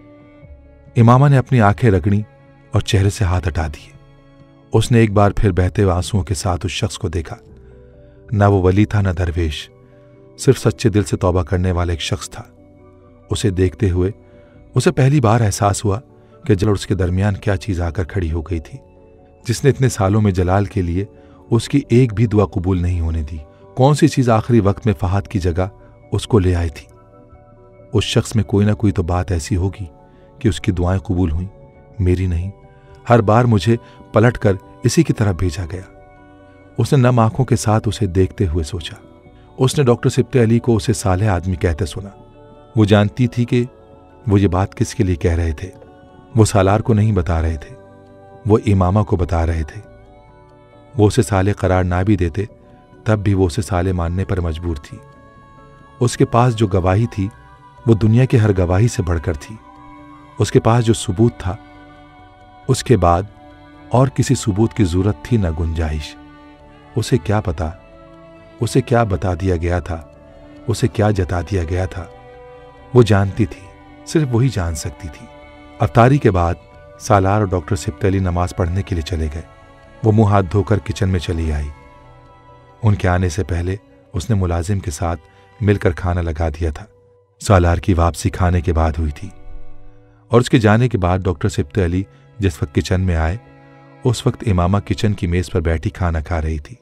इमामा ने अपनी आंखें रगड़ी और चेहरे से हाथ हटा दिए। उसने एक बार फिर बहते हुए आंसुओं के साथ उस शख्स को देखा। ना वो वली था ना दरवेश, सिर्फ सच्चे दिल से तौबा करने वाला एक शख्स था। उसे देखते हुए उसे पहली बार एहसास हुआ कि जल और उसके दरमियान क्या चीज आकर खड़ी हो गई थी, जिसने इतने सालों में जलाल के लिए उसकी एक भी दुआ कबूल नहीं होने दी। कौन सी चीज आखिरी वक्त में फहाद की जगह उसको ले आई थी? उस शख्स में कोई ना कोई तो बात ऐसी होगी कि उसकी दुआएं कबूल हुई, मेरी नहीं। हर बार मुझे पलटकर इसी की तरफ भेजा गया। उसने नम आंखों के साथ उसे देखते हुए सोचा। उसने डॉक्टर सिब्त अली को उसे साले आदमी कहते सुना। वो जानती थी कि वो ये बात किसके लिए कह रहे थे। वो सालार को नहीं बता रहे थे, वो इमामा को बता रहे थे। वो उसे साले करार ना भी देते तब भी वो उसे साले मानने पर मजबूर थी। उसके पास जो गवाही थी वो दुनिया की हर गवाही से बढ़कर थी। उसके पास जो सबूत था, उसके बाद और किसी सबूत की जरूरत थी न गुंजाइश। उसे क्या पता, उसे क्या बता दिया गया था, उसे क्या जता दिया गया था। वो जानती थी, सिर्फ वही जान सकती थी। अफ्तारी के बाद सालार और डॉक्टर सिब्त अली नमाज पढ़ने के लिए चले गए। वो मुंह हाथ धोकर किचन में चली आई। उनके आने से पहले उसने मुलाजिम के साथ मिलकर खाना लगा दिया था। सालार की वापसी खाने के बाद हुई थी और उसके जाने के बाद डॉक्टर सिब्ते अली जिस वक्त किचन में आए, उस वक्त इमामा किचन की मेज पर बैठी खाना खा रही थी।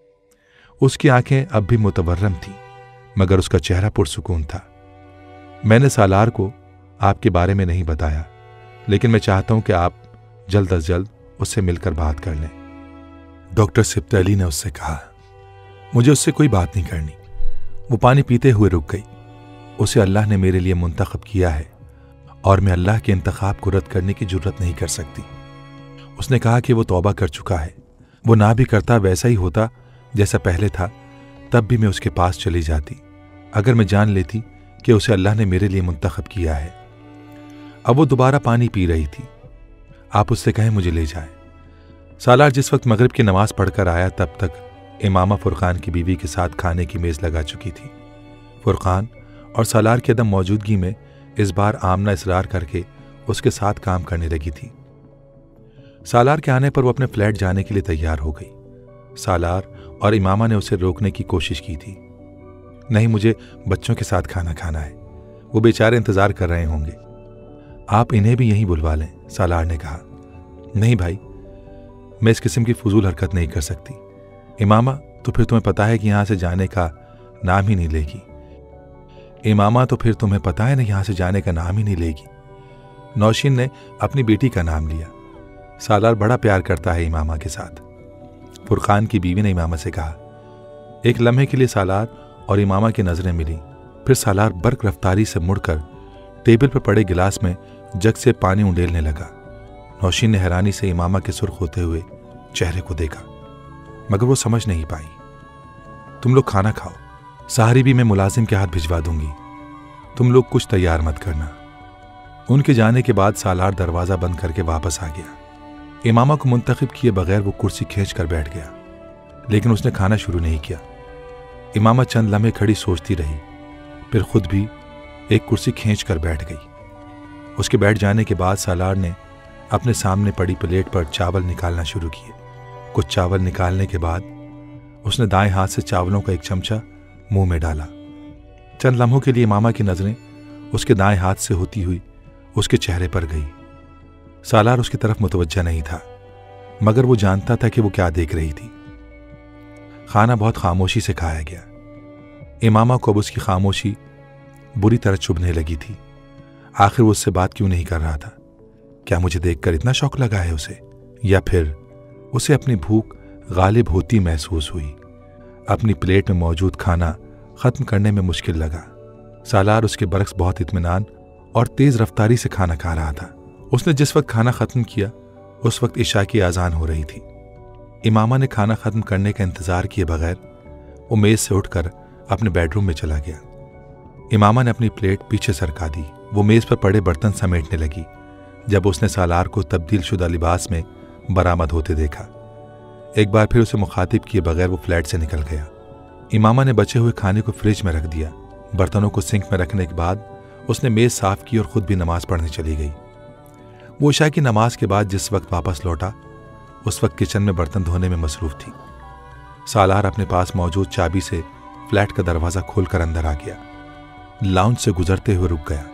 उसकी आंखें अब भी मुतवर्रम थीं, मगर उसका चेहरा पुरसुकून था। मैंने सालार को आपके बारे में नहीं बताया, लेकिन मैं चाहता हूं कि आप जल्द अज जल्द उससे मिलकर बात कर लें। डॉक्टर सिब्ते अली ने उससे कहा, मुझे उससे कोई बात नहीं करनी। वो पानी पीते हुए रुक गई। उसे अल्लाह ने मेरे लिए मुंतखब किया है और मैं अल्लाह के इंतखाब को रद्द करने की जुर्रत नहीं कर सकती। उसने कहा कि वो तौबा कर चुका है। वो ना भी करता वैसा ही होता जैसा पहले था, तब भी मैं उसके पास चली जाती अगर मैं जान लेती कि उसे अल्लाह ने मेरे लिए मुंतखब किया है। अब वो दोबारा पानी पी रही थी। आप उससे कहें मुझे ले जाए। सालार जिस वक्त मगरिब की नमाज पढ़कर आया, तब तक इमामा फुरकान की बीवी के साथ खाने की मेज लगा चुकी थी। फुरकान और सालार की अदम मौजूदगी में इस बार आमना इसरार करके उसके साथ काम करने लगी थी। सालार के आने पर वो अपने फ्लैट जाने के लिए तैयार हो गई। सालार और इमामा ने उसे रोकने की कोशिश की थी। नहीं, मुझे बच्चों के साथ खाना खाना है, वो बेचारे इंतजार कर रहे होंगे। आप इन्हें भी यहीं बुलवा लें, सालार ने कहा। नहीं भाई, मैं इस किस्म की फजूल हरकत नहीं कर सकती। इमामा, तो फिर तुम्हें पता है कि यहां से जाने का नाम ही नहीं लेगी। इमामा, तो फिर तुम्हें पता है ना यहां से जाने का नाम ही नहीं लेगी। नौशीन ने अपनी बेटी का नाम लिया। सालार बड़ा प्यार करता है इमामा के साथ। फुरकान की बीवी ने इमामा से कहा। एक लम्हे के लिए सालार और इमामा की नजरें मिली। फिर सालार बर्क रफ्तारी से मुड़कर टेबल पर पड़े गिलास में जग से पानी उंडेलने लगा। नौशीन ने हैरानी से इमामा के सुर्ख होते हुए चेहरे को देखा, मगर वो समझ नहीं पाई। तुम लोग खाना खाओ, सहारी भी मैं मुलाजिम के हाथ भिजवा दूंगी। तुम लोग कुछ तैयार मत करना। उनके जाने के बाद सालार दरवाजा बंद करके वापस आ गया। इमामा को मुंतखब किए बगैर वो कुर्सी खींच कर बैठ गया, लेकिन उसने खाना शुरू नहीं किया। इमामा चंद लम्हे खड़ी सोचती रही, फिर खुद भी एक कुर्सी खींच कर बैठ गई। उसके बैठ जाने के बाद सालार ने अपने सामने पड़ी प्लेट पर चावल निकालना शुरू किए। कुछ चावल निकालने के बाद उसने दाएं हाथ से चावलों का एक चमचा मुंह में डाला। चंद लम्हों के लिए इमामा की नजरें उसके दाएं हाथ से होती हुई उसके चेहरे पर गई। सालार उसकी तरफ मुतवज्जा नहीं था, मगर वो जानता था कि वो क्या देख रही थी। खाना बहुत खामोशी से खाया गया। इमामा को अब उसकी खामोशी बुरी तरह चुभने लगी थी। आखिर वो उससे बात क्यों नहीं कर रहा था? क्या मुझे देखकर इतना शौक लगा है उसे, या फिर उसे अपनी भूख गालिब होती महसूस हुई? अपनी प्लेट में मौजूद खाना खत्म करने में मुश्किल लगा। सालार उसके बरक्स बहुत इत्मीनान और तेज रफ्तारी से खाना खा रहा था। उसने जिस वक्त खाना खत्म किया, उस वक्त इशा की आजान हो रही थी। इमामा ने खाना खत्म करने का इंतजार किए बगैर वो मेज से उठकर अपने बेडरूम में चला गया। इमामा ने अपनी प्लेट पीछे सरका दी। वो मेज पर पड़े बर्तन समेटने लगी जब उसने सालार को तब्दील शुदा लिबास में बरामद होते देखा। एक बार फिर उसे मुखातिब किए बगैर वो फ्लैट से निकल गया। इमामा ने बचे हुए खाने को फ्रिज में रख दिया। बर्तनों को सिंक में रखने के बाद उसने मेज साफ की और खुद भी नमाज पढ़ने चली गई। वो इशा की नमाज के बाद जिस वक्त वापस लौटा, उस वक्त किचन में बर्तन धोने में मसरूफ थी। सालार अपने पास मौजूद चाबी से फ्लैट का दरवाजा खोलकर अंदर आ गया। लाउंज से गुजरते हुए रुक गया।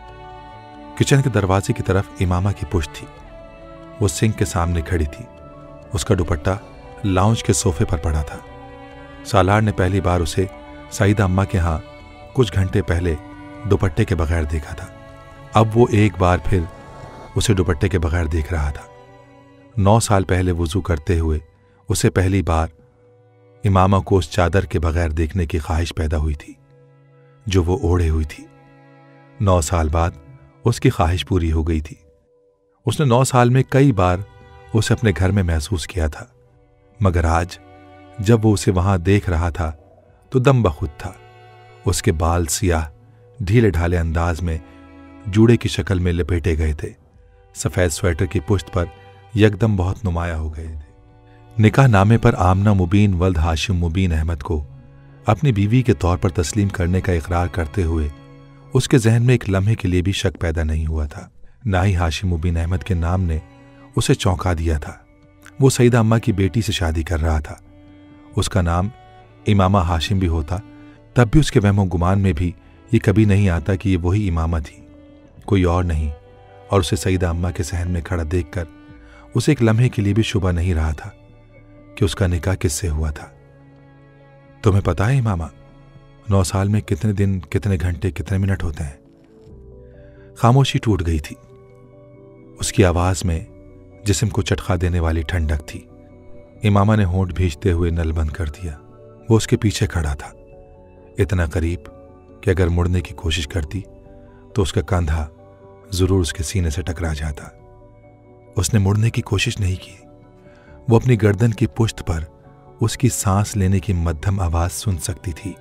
किचन के दरवाजे की तरफ इमामा की पुश्त थी। वो सिंक के सामने खड़ी थी। उसका दुपट्टा लाउंज के सोफे पर पड़ा था। सालार ने पहली बार उसे सईदा अम्मा के यहाँ कुछ घंटे पहले दुपट्टे के बगैर देखा था। अब वो एक बार फिर उसे दुपट्टे के बगैर देख रहा था। नौ साल पहले वुजू करते हुए उसे पहली बार इमामा को उस चादर के बगैर देखने की ख्वाहिश पैदा हुई थी जो वो ओढ़े हुई थी। नौ साल बाद उसकी ख्वाहिश पूरी हो गई थी। उसने नौ साल में कई बार उसे अपने घर में महसूस किया था, मगर आज जब वो उसे वहां देख रहा था तो दम बखुद था। उसके बाल सियाह ढीले ढाले अंदाज में जूड़े की शक्ल में लपेटे गए थे। सफेद स्वेटर की पुश्त पर यकदम बहुत नुमाया हो गए थे। निकाह नामे पर आमना मुबीन वल्द हाशिम मुबीन अहमद को अपनी बीवी के तौर पर तस्लीम करने का इकरार करते हुए उसके जहन में एक लम्हे के लिए भी शक पैदा नहीं हुआ था। ना ही हाशिम मुबीन अहमद के नाम ने उसे चौंका दिया था। वो सईदा अम्मा की बेटी से शादी कर रहा था। उसका नाम इमामा हाशिम भी होता, तब भी उसके वहमो गुमान में भी ये कभी नहीं आता कि ये वही इमामा थी, कोई और नहीं, और उसे सईदा अम्मा के सहन में खड़ा देखकर उसे एक लम्हे के लिए भी शुबा नहीं रहा था कि उसका निकाह किससे हुआ था। तुम्हें पता है इमामा, नौ साल में कितने दिन, कितने घंटे, कितने मिनट होते हैं? खामोशी टूट गई थी। उसकी आवाज में जिस्म को चटका देने वाली ठंडक थी। इमामा ने होंठ भींचते हुए नल बंद कर दिया। वो उसके पीछे खड़ा था, इतना करीब कि अगर मुड़ने की कोशिश करती तो उसका कंधा जरूर उसके सीने से टकरा जाता। उसने मुड़ने की कोशिश नहीं की। वो अपनी गर्दन की पुश्त पर उसकी सांस लेने की मध्यम आवाज सुन सकती थी।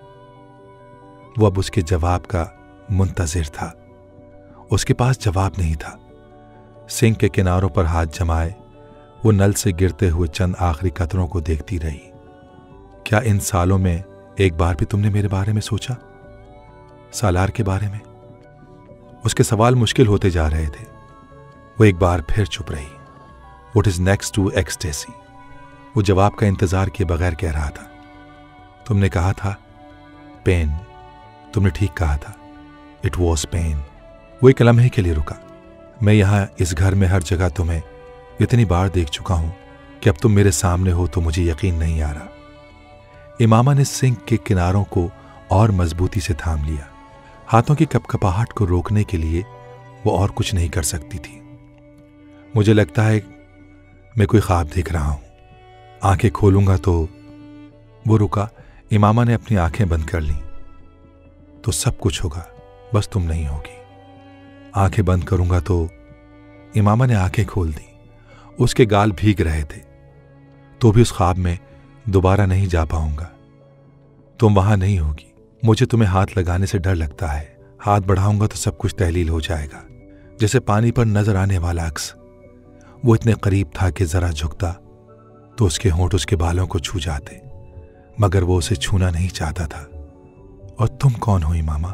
वो अब उसके जवाब का मुंतजिर था। उसके पास जवाब नहीं था। सिंक के किनारों पर हाथ जमाए वो नल से गिरते हुए चंद आखिरी कतरों को देखती रही। क्या इन सालों में एक बार भी तुमने मेरे बारे में सोचा, सालार के बारे में? उसके सवाल मुश्किल होते जा रहे थे। वो एक बार फिर चुप रही। What is next to ecstasy? वो जवाब का इंतजार किए बगैर कह रहा था। तुमने कहा था पेन। तुमने ठीक कहा था, इट वॉज पेन। वो एक लम्हे के लिए रुका। मैं यहां इस घर में हर जगह तुम्हें इतनी बार देख चुका हूं कि अब तुम मेरे सामने हो तो मुझे यकीन नहीं आ रहा। इमामा ने सिंक के किनारों को और मजबूती से थाम लिया। हाथों की कपकपाहट को रोकने के लिए वो और कुछ नहीं कर सकती थी। मुझे लगता है मैं कोई ख्वाब देख रहा हूं। आंखें खोलूंगा तो। वो रुका। इमामा ने अपनी आंखें बंद कर लीं। तो सब कुछ होगा, बस तुम नहीं होगी। आंखें बंद करूंगा तो। इमामा ने आंखें खोल दी। उसके गाल भीग रहे थे। तो भी उस ख्वाब में दोबारा नहीं जा पाऊंगा। तुम वहां नहीं होगी। मुझे तुम्हें हाथ लगाने से डर लगता है। हाथ बढ़ाऊंगा तो सब कुछ तहलील हो जाएगा, जैसे पानी पर नजर आने वाला अक्स। वो इतने करीब था कि जरा झुकता तो उसके होंठ उसके बालों को छू जाते, मगर वो उसे छूना नहीं चाहता था। और तुम कौन हो इमामा?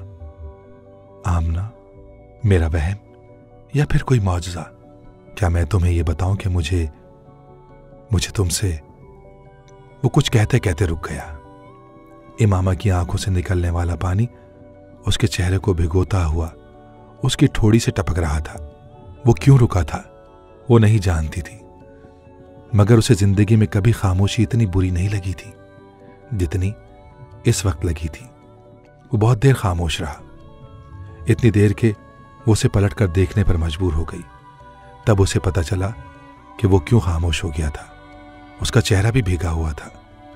आमना? मेरा वहम या फिर कोई मौजज़ा? क्या मैं तुम्हें यह बताऊं कि मुझे मुझे तुमसे? वो कुछ कहते कहते रुक गया। इमामा की आंखों से निकलने वाला पानी उसके चेहरे को भिगोता हुआ उसकी ठोड़ी से टपक रहा था। वो क्यों रुका था वो नहीं जानती थी, मगर उसे जिंदगी में कभी खामोशी इतनी बुरी नहीं लगी थी जितनी इस वक्त लगी थी। वो बहुत देर खामोश रहा, इतनी देर के वो उसे पलट कर देखने पर मजबूर हो गई। तब उसे पता चला कि वो क्यों खामोश हो गया था। उसका चेहरा भी भीगा हुआ था।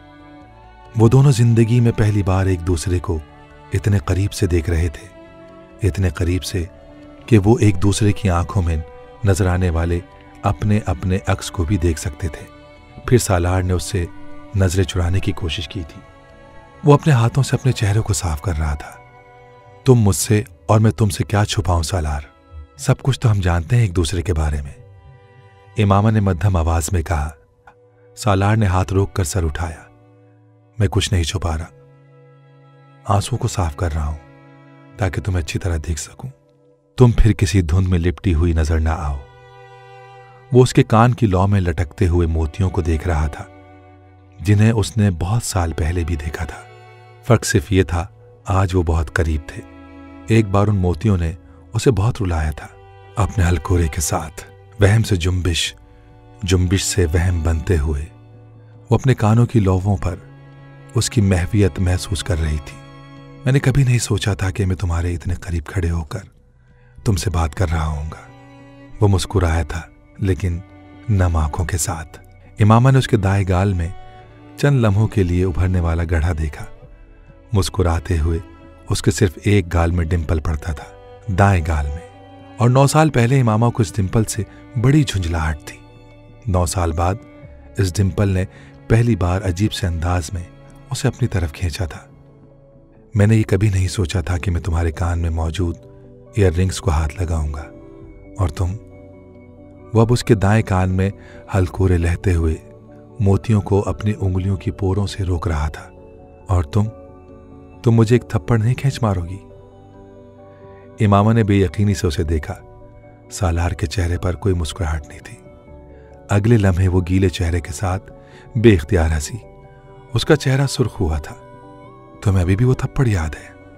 वो दोनों जिंदगी में पहली बार एक दूसरे को इतने करीब से देख रहे थे, इतने करीब से कि वो एक दूसरे की आंखों में नजर आने वाले अपने अपने अक्स को भी देख सकते थे। फिर सालार ने उससे नजरें चुराने की कोशिश की थी। वो अपने हाथों से अपने चेहरे को साफ कर रहा था। तुम मुझसे और मैं तुमसे क्या छुपाऊं सालार, सब कुछ तो हम जानते हैं एक दूसरे के बारे में। इमामा ने मध्यम आवाज में कहा। सालार ने हाथ रोक कर सर उठाया। मैं कुछ नहीं छुपा रहा, आंसुओं को साफ कर रहा हूं ताकि तुम्हें अच्छी तरह देख सकूं, तुम फिर किसी धुंध में लिपटी हुई नजर ना आओ। वो उसके कान की लौ में लटकते हुए मोतियों को देख रहा था, जिन्हें उसने बहुत साल पहले भी देखा था। फर्क सिर्फ ये था, आज वो बहुत करीब थे। एक बार उन मोतियों ने उसे बहुत रुलाया था। अपने हलकोरे के साथ वहम से जुम्बिश, जुम्बिश से वहम बनते हुए वो अपने कानों की लौवों पर उसकी महवियत महसूस कर रही थी। मैंने कभी नहीं सोचा था कि मैं तुम्हारे इतने करीब खड़े होकर तुमसे बात कर रहा हूँगा। वो मुस्कुराया था, लेकिन नम आंखों के साथ। इमामा ने उसके दाएं गाल में चंद लम्हों के लिए उभरने वाला गड्ढा देखा। मुस्कुराते हुए उसके सिर्फ एक गाल में डिंपल पड़ता था, दाएं गाल में। और नौ साल पहले इमामा को इस डिंपल से बड़ी झुंझलाहट थी। नौ साल बाद इस डिंपल ने पहली बार अजीब से अंदाज में उसे अपनी तरफ खींचा था। मैंने ये कभी नहीं सोचा था कि मैं तुम्हारे कान में मौजूद ईयर रिंग्स को हाथ लगाऊंगा, और तुम। वो अब उसके दाएं कान में हलकोरे लहते हुए मोतियों को अपनी उंगलियों की पोरों से रोक रहा था। और तुम तुम मुझे एक थप्पड़ नहीं खींच मारोगी? इमामा ने बेयकीनी से उसे देखा। सालार के चेहरे पर कोई मुस्कुराहट नहीं थी। अगले लम्हे वो गीले चेहरे के साथ बेइख्तियार हंसी। उसका चेहरा सुर्ख हुआ था। तुम्हें अभी भी वो थप्पड़ याद है?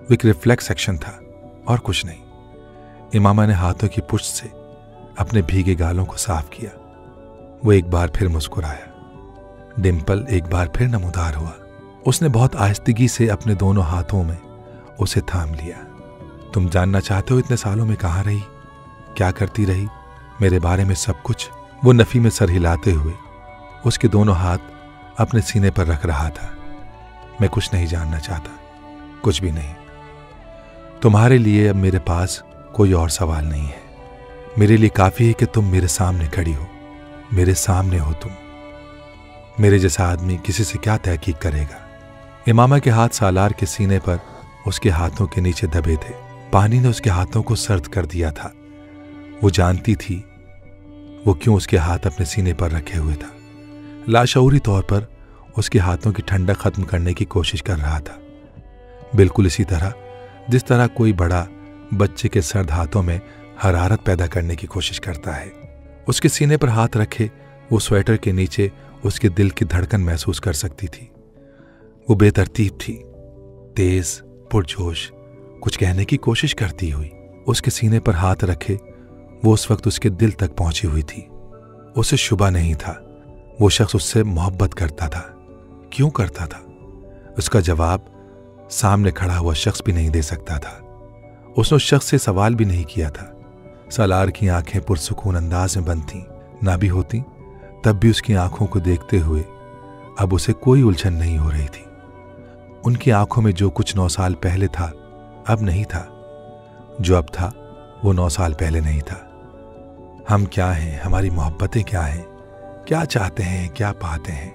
वो एक रिफ्लेक्स एक्शन था और कुछ नहीं। इमामा ने हाथों की पुष्ट से अपने भीगे गालों को साफ किया। वो एक बार फिर मुस्कुराया। डिम्पल एक बार फिर नमूदार हुआ। उसने बहुत आहिस्तगी से अपने दोनों हाथों में उसे थाम लिया। तुम जानना चाहते हो इतने सालों में कहाँ रही, क्या करती रही, मेरे बारे में सब कुछ? वो नफी में सर हिलाते हुए उसके दोनों हाथ अपने सीने पर रख रहा था। मैं कुछ नहीं जानना चाहता, कुछ भी नहीं। तुम्हारे लिए अब मेरे पास कोई और सवाल नहीं है। मेरे लिए काफी है कि तुम मेरे सामने खड़ी हो, मेरे सामने हो तुम। मेरे जैसा आदमी किसी से क्या तहकीक करेगा? इमामा के हाथ सालार के सीने पर उसके हाथों के नीचे दबे थे। पानी ने उसके हाथों को सर्द कर दिया था। वो जानती थी वो क्यों उसके हाथ अपने सीने पर रखे हुए था। लाशऊरी तौर पर उसके हाथों की ठंडक खत्म करने की कोशिश कर रहा था, बिल्कुल इसी तरह जिस तरह कोई बड़ा बच्चे के सर्द हाथों में हरारत पैदा करने की कोशिश करता है। उसके सीने पर हाथ रखे वो स्वेटर के नीचे उसके दिल की धड़कन महसूस कर सकती थी। वो बेतरतीब थी, तेज, पुरजोश, कुछ कहने की कोशिश करती हुई। उसके सीने पर हाथ रखे वो उस वक्त उसके दिल तक पहुंची हुई थी। उसे शुबा नहीं था वो शख्स उससे मोहब्बत करता था। क्यों करता था? उसका जवाब सामने खड़ा हुआ शख्स भी नहीं दे सकता था। उसने उस शख्स से सवाल भी नहीं किया था। सालार की आंखें पुरसुकून अंदाज में बंद थीं, ना भी होती तब भी उसकी आंखों को देखते हुए अब उसे कोई उलझन नहीं हो रही थी। उनकी आंखों में जो कुछ नौ साल पहले था अब नहीं था, जो अब था वो नौ साल पहले नहीं था। हम क्या हैं, हमारी मोहब्बतें क्या हैं, क्या चाहते हैं, क्या पाते हैं?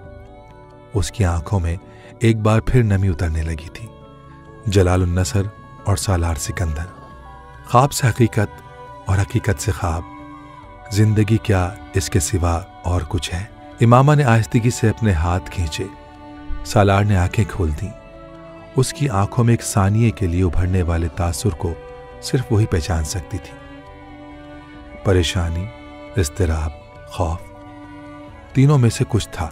उसकी आंखों में एक बार फिर नमी उतरने लगी थी। जलालुन नसर और सालार सिकंदर, ख्वाब से हकीकत और हकीकत से ख्वाब, जिंदगी क्या इसके सिवा और कुछ है? इमामा ने आहिस्तगी से अपने हाथ खींचे। सालार ने आंखें खोल दी। उसकी आंखों में एक सानिये के लिए उभरने वाले तासुर को सिर्फ वही पहचान सकती थी। परेशानी, इस्तिराब, खौफ, तीनों में से कुछ था।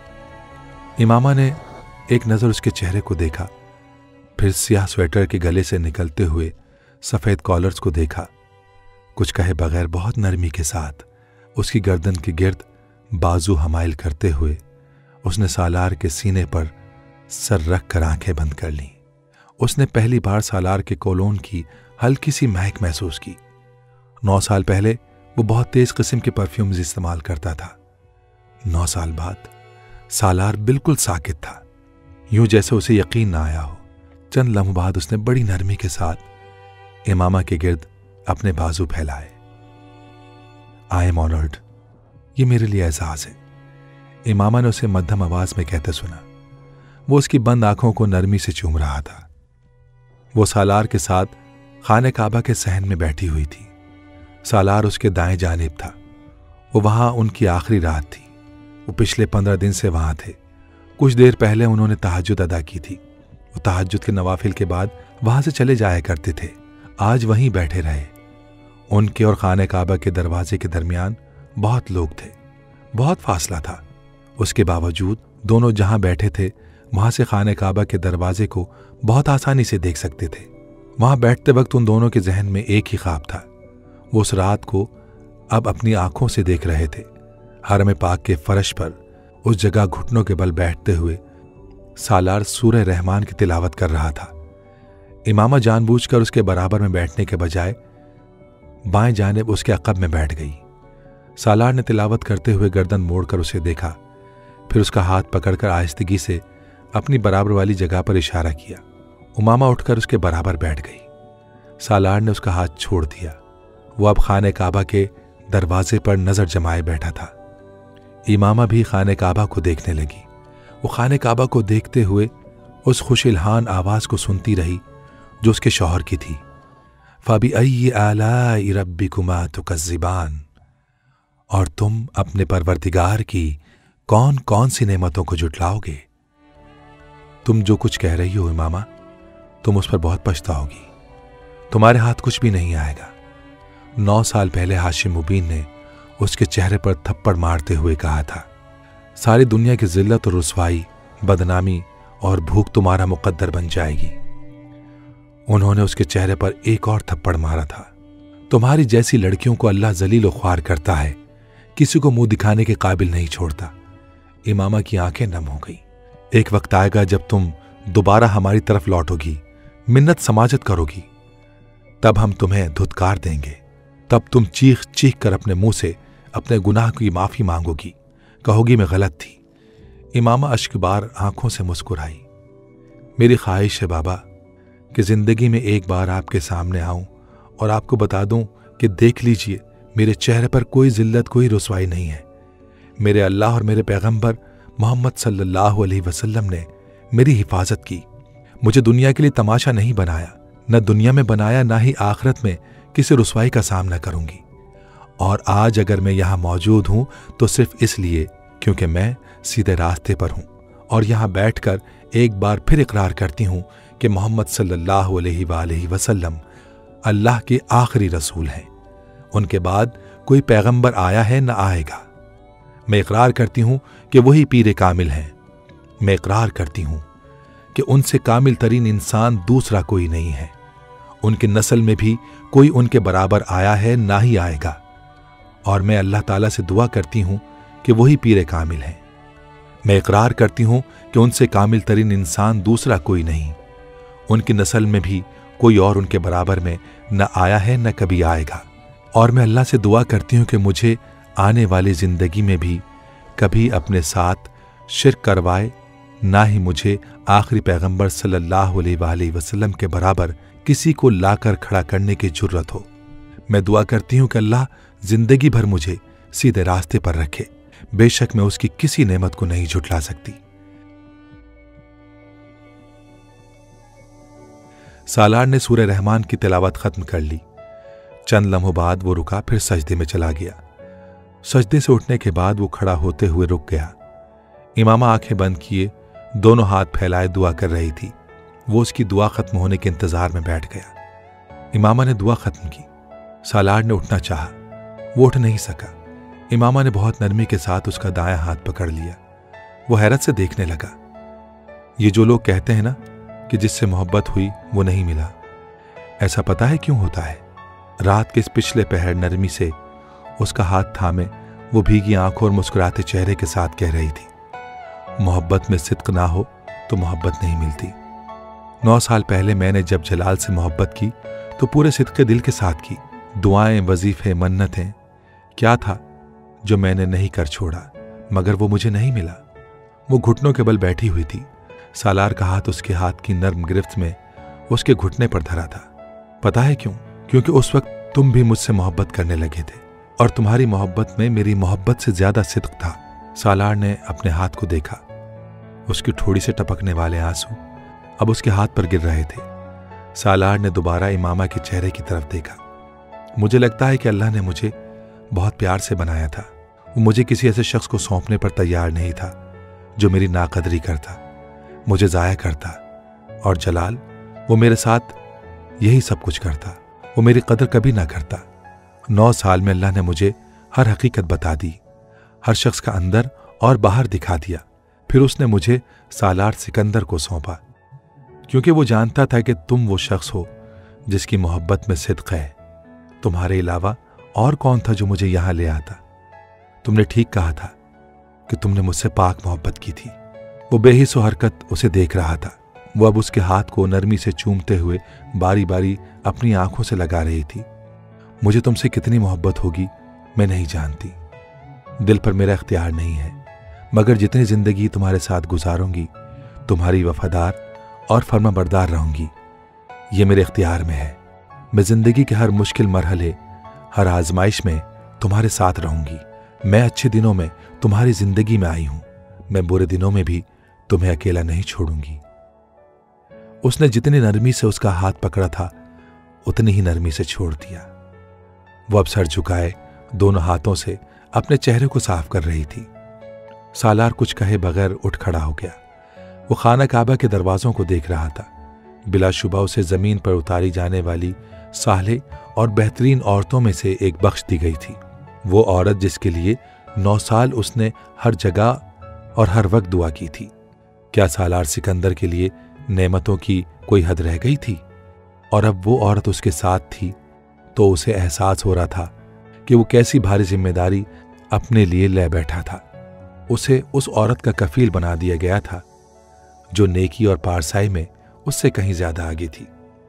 इमामा ने एक नजर उसके चेहरे को देखा, फिर सियाह स्वेटर के गले से निकलते हुए सफेद कॉलर्स को देखा। कुछ कहे बगैर बहुत नरमी के साथ उसकी गर्दन के गिर्द बाजू हमाइल करते हुए उसने सालार के सीने पर सर रख कर आंखें बंद कर लीं। उसने पहली बार सालार के कोलोन की हल्की सी महक महसूस की। नौ साल पहले वो बहुत तेज किस्म के परफ्यूम्स इस्तेमाल करता था। नौ साल बाद सालार बिल्कुल साकित था, यूं जैसे उसे यकीन ना आया हो। चंद लम्हों बाद उसने बड़ी नरमी के साथ इमामा के गिर्द अपने बाजू फैलाए। आई एम ऑनर्ड, ये मेरे लिए एजाज है, इमामा ने उसे मध्यम आवाज में कहते सुना। वो उसकी बंद आंखों को नरमी से चूम रहा था। वो सालार के साथ खाने काबा के सहन में बैठी हुई थी। सालार उसके दाएं जानिब था। वो वहां उनकी आखिरी रात थी। वो पिछले पंद्रह दिन से वहां थे। कुछ देर पहले उन्होंने तहज्जुद अदा की थी। वो तहज्जुद के नवाफिल के बाद वहां से चले जाया करते थे। आज वहीं बैठे रहे। उनके और खाने काबा के दरवाजे के दरमियान बहुत लोग थे, बहुत फासला था। उसके बावजूद दोनों जहां बैठे थे वहां से खाने काबा के दरवाजे को बहुत आसानी से देख सकते थे। वहां बैठते वक्त उन दोनों के जहन में एक ही ख्वाब था। वो उस रात को अब अपनी आंखों से देख रहे थे। हरम पाक के फर्श पर उस जगह घुटनों के बल बैठते हुए सालार सूरह रहमान की तिलावत कर रहा था। इमामा जानबूझकर उसके बराबर में बैठने के बजाय बाएं जानिब उसके अक़ब में बैठ गई। सालार ने तिलावत करते हुए गर्दन मोड़कर उसे देखा, फिर उसका हाथ पकड़कर आहिस्तगी से अपनी बराबर वाली जगह पर इशारा किया। उमामा उठकर उसके बराबर बैठ गई। सालार ने उसका हाथ छोड़ दिया। वो अब खाने काबा के दरवाजे पर नजर जमाए बैठा था। इमामा भी खाने काबा को देखने लगी। वो खाने काबा को देखते हुए उस खुशिलहान आवाज को सुनती रही जो उसके शौहर की थी। फबिअय्यि आलाइ रब्बिकुमा तुकज़्ज़िबान, और तुम अपने परवरदिगार की कौन कौन सी नेमतों को जुटलाओगे। तुम जो कुछ कह रही हो इमामा, तुम उस पर बहुत पछताओगी। तुम्हारे हाथ कुछ भी नहीं आएगा। नौ साल पहले हाशिम मुबीन ने उसके चेहरे पर थप्पड़ मारते हुए कहा था, सारी दुनिया की जिल्लत और रुसवाई, बदनामी और भूख तुम्हारा मुकद्दर बन जाएगी। उन्होंने उसके चेहरे पर एक और थप्पड़ मारा था। तुम्हारी जैसी लड़कियों को अल्लाह जलील व ख्वार करता है, किसी को मुंह दिखाने के काबिल नहीं छोड़ता। इमामा की आंखें नम हो गई। एक वक्त आएगा जब तुम दोबारा हमारी तरफ लौटोगी, मिन्नत समाजत करोगी, तब हम तुम्हें धुतकार देंगे। तब तुम चीख चीख कर अपने मुंह से अपने गुनाह की माफी मांगोगी, कहोगी मैं गलत थी। इमामा अश्कबार आंखों से मुस्कुराई। मेरी ख्वाहिश है बाबा कि जिंदगी में एक बार आपके सामने आऊं और आपको बता दूं कि देख लीजिए, मेरे चेहरे पर कोई जिल्लत, कोई रुसवाई नहीं है। मेरे अल्लाह और मेरे पैगंबर मोहम्मद सल्लल्लाहु अलैहि वसल्लम ने मेरी हिफाजत की। मुझे दुनिया के लिए तमाशा नहीं बनाया, न दुनिया में बनाया, ना ही आखिरत में किसी रुसवाई का सामना करूंगी। और आज अगर मैं यहाँ मौजूद हूं तो सिर्फ इसलिए क्योंकि मैं सीधे रास्ते पर हूं और यहाँ बैठकर एक बार फिर इकरार करती हूं कि मोहम्मद सल्लल्लाहु अलैहि वसल्लम अल्लाह के आखिरी रसूल हैं। उनके बाद कोई पैगंबर आया है न आएगा। मैं इकरार करती हूं कि वही पीरे कामिल हैं। मैं इकरार करती हूं कि उनसे कामिल तरीन इंसान दूसरा कोई नहीं है। उनके नस्ल में भी कोई उनके बराबर आया है, ना ही आएगा। और मैं अल्लाह ताला से दुआ करती हूं कि वही पीरे कामिल हैं। मैं इकरार करती हूं कि उनसे कामिल तरीन इंसान दूसरा कोई नहीं। उनकी नस्ल में भी कोई और उनके बराबर में न आया है, न कभी आएगा। और मैं अल्लाह से दुआ करती हूं कि मुझे आने वाली जिंदगी में भी कभी अपने साथ शिर्क करवाए, ना ही मुझे आखिरी पैगंबर सल्लल्लाहु अलैहि वसल्लम के बराबर किसी को लाकर खड़ा करने की जुर्रत हो। मैं दुआ करती हूं कि अल्लाह जिंदगी भर मुझे सीधे रास्ते पर रखे। बेशक मैं उसकी किसी नेमत को नहीं झुठला सकती। सालार ने सूरह रहमान की तिलावत खत्म कर ली। चंद लम्हों बाद वो रुका, फिर सजदे में चला गया। सजदे से उठने के बाद वो खड़ा होते हुए रुक गया। इमामा आंखें बंद किए दोनों हाथ फैलाए दुआ कर रही थी। वो उसकी दुआ खत्म होने के इंतजार में बैठ गया। इमामा ने दुआ खत्म की। सालार ने उठना चाहा, वो उठ नहीं सका। इमामा ने बहुत नरमी के साथ उसका दायां हाथ पकड़ लिया। वो हैरत से देखने लगा। ये जो लोग कहते हैं ना कि जिससे मोहब्बत हुई वो नहीं मिला, ऐसा पता है क्यों होता है? रात के इस पिछले पहर नरमी से उसका हाथ थामे वो भीगी आंखों और मुस्कुराते चेहरे के साथ कह रही थी, मोहब्बत में सिद्क ना हो तो मोहब्बत नहीं मिलती। नौ साल पहले मैंने जब जलाल से मोहब्बत की तो पूरे सिद्क दिल के साथ की। दुआएं, वजीफे, मन्नतें, क्या था जो मैंने नहीं कर छोड़ा, मगर वो मुझे नहीं मिला। वो घुटनों के बल बैठी हुई थी। सालार का हाथ उसके हाथ की नर्म गिरफ्त में उसके घुटने पर धरा था। पता है क्यों? क्योंकि उस वक्त तुम भी मुझसे मोहब्बत करने लगे थे और तुम्हारी मोहब्बत में मेरी मोहब्बत से ज्यादा सिद्क था। सालार ने अपने हाथ को देखा। उसकी ठोड़ी से टपकने वाले आंसू अब उसके हाथ पर गिर रहे थे। सालार ने दोबारा इमामा के चेहरे की तरफ देखा। मुझे लगता है कि अल्लाह ने मुझे बहुत प्यार से बनाया था। वो मुझे किसी ऐसे शख्स को सौंपने पर तैयार नहीं था जो मेरी नाकदरी करता, मुझे जाया करता। और जलाल, वो मेरे साथ यही सब कुछ करता। वो मेरी कदर कभी ना करता। नौ साल में अल्लाह ने मुझे हर हकीकत बता दी, हर शख्स का अंदर और बाहर दिखा दिया। फिर उसने मुझे सालार सिकंदर को सौंपा, क्योंकि वो जानता था कि तुम वो शख्स हो जिसकी मोहब्बत में सिद्क है। तुम्हारे अलावा और कौन था जो मुझे यहां ले आता? तुमने ठीक कहा था कि तुमने मुझसे पाक मोहब्बत की थी। वो बेहिस्सो हरकत उसे देख रहा था। वो अब उसके हाथ को नरमी से चूमते हुए बारी बारी अपनी आंखों से लगा रही थी। मुझे तुमसे कितनी मोहब्बत होगी मैं नहीं जानती। दिल पर मेरा इख्तियार नहीं है, मगर जितनी जिंदगी तुम्हारे साथ गुजारूंगी तुम्हारी वफादार और फर्माबरदार रहूंगी। ये मेरे इख्तियार में है। मैं जिंदगी के हर मुश्किल मरहले, हर आजमाइश में तुम्हारे साथ रहूंगी। मैं अच्छे दिनों में तुम्हारी जिंदगी में आई हूं, मैं बुरे दिनों में भी तुम्हें अकेला नहीं छोड़ूंगी। उसने जितनी नरमी से उसका हाथ पकड़ा था उतनी ही नरमी से छोड़ दिया। वो अब सर झुकाए दोनों हाथों से अपने चेहरे को साफ कर रही थी। सालार कुछ कहे बगैर उठ खड़ा हो गया। वो खाना काबा के दरवाजों को देख रहा था। बिलाशुबा उसे जमीन पर उतारी जाने वाली साले और बेहतरीन औरतों में से एक बख्श दी गई थी। वो औरत जिसके लिए नौ साल उसने हर जगह और हर वक्त दुआ की थी। क्या सालार सिकंदर के लिए नेमतों की कोई हद रह गई थी? और अब वो औरत उसके साथ थी तो उसे एहसास हो रहा था कि वो कैसी भारी जिम्मेदारी अपने लिए ले बैठा था। उसे उस औरत का कफील बना दिया गया था जो नेकी और पारसाई में उससे कहीं ज्यादा आगे थी।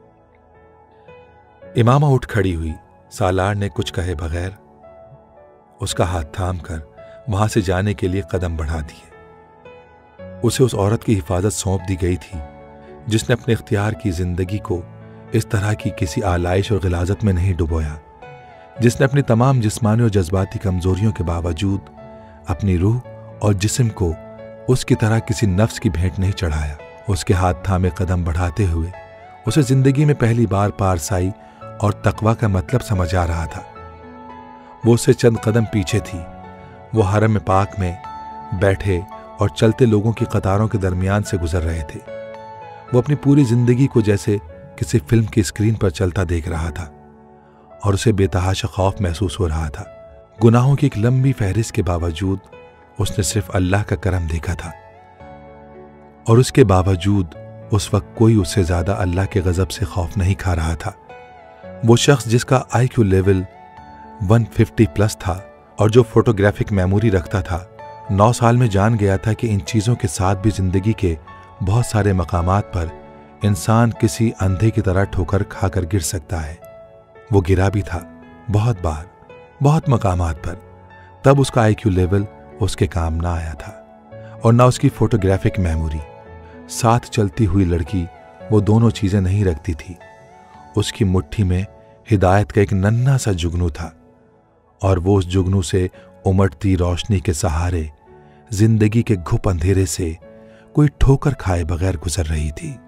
इमामा उठ खड़ी हुई। सालार ने कुछ कहे बगैर उसका हाथ थाम कर वहां से जाने के लिए कदम बढ़ा दिए। उसे उस औरत की हिफाजत सौंप दी गई थी जिसने अपने इख्तियार की जिंदगी को इस तरह की किसी आलाइश और गिलाजत में नहीं डुबोया, जिसने अपनी तमाम जिस्मानी और जज्बाती कमजोरियों के बावजूद अपनी रूह और जिस्म को उसकी तरह किसी नफ्स की भेंट नहीं चढ़ाया। उसके हाथ थामे कदम बढ़ाते हुए उसे जिंदगी में पहली बार पारसाई और तकवा का मतलब समझ आ रहा था। वो उससे चंद कदम पीछे थी। वो हरम में पाक में बैठे और चलते लोगों की कतारों के दरमियान से गुजर रहे थे। वो अपनी पूरी जिंदगी को जैसे किसी फिल्म की स्क्रीन पर चलता देख रहा था और उसे बेतहाशा खौफ महसूस हो रहा था। गुनाहों की एक लंबी फहरिस्त के बावजूद उसने सिर्फ अल्लाह का करम देखा था और उसके बावजूद उस वक्त कोई उससे ज्यादा अल्लाह के गजब से खौफ नहीं खा रहा था। वो शख्स जिसका आई क्यू लेवल एक सौ पचास प्लस था और जो फोटोग्राफिक मेमोरी रखता था, नौ साल में जान गया था कि इन चीज़ों के साथ भी जिंदगी के बहुत सारे मकामात पर इंसान किसी अंधे की तरह ठोकर खाकर गिर सकता है। वो गिरा भी था बहुत बार, बहुत मकामात पर। तब उसका आई क्यू लेवल उसके काम ना आया था और ना उसकी फोटोग्राफिक मेमोरी। साथ चलती हुई लड़की वो दोनों चीजें नहीं रखती थी। उसकी मुट्ठी में हिदायत का एक नन्हा सा जुगनू था और वो उस जुगनू से उमड़ती रोशनी के सहारे जिंदगी के घुप अंधेरे से कोई ठोकर खाए बगैर गुजर रही थी।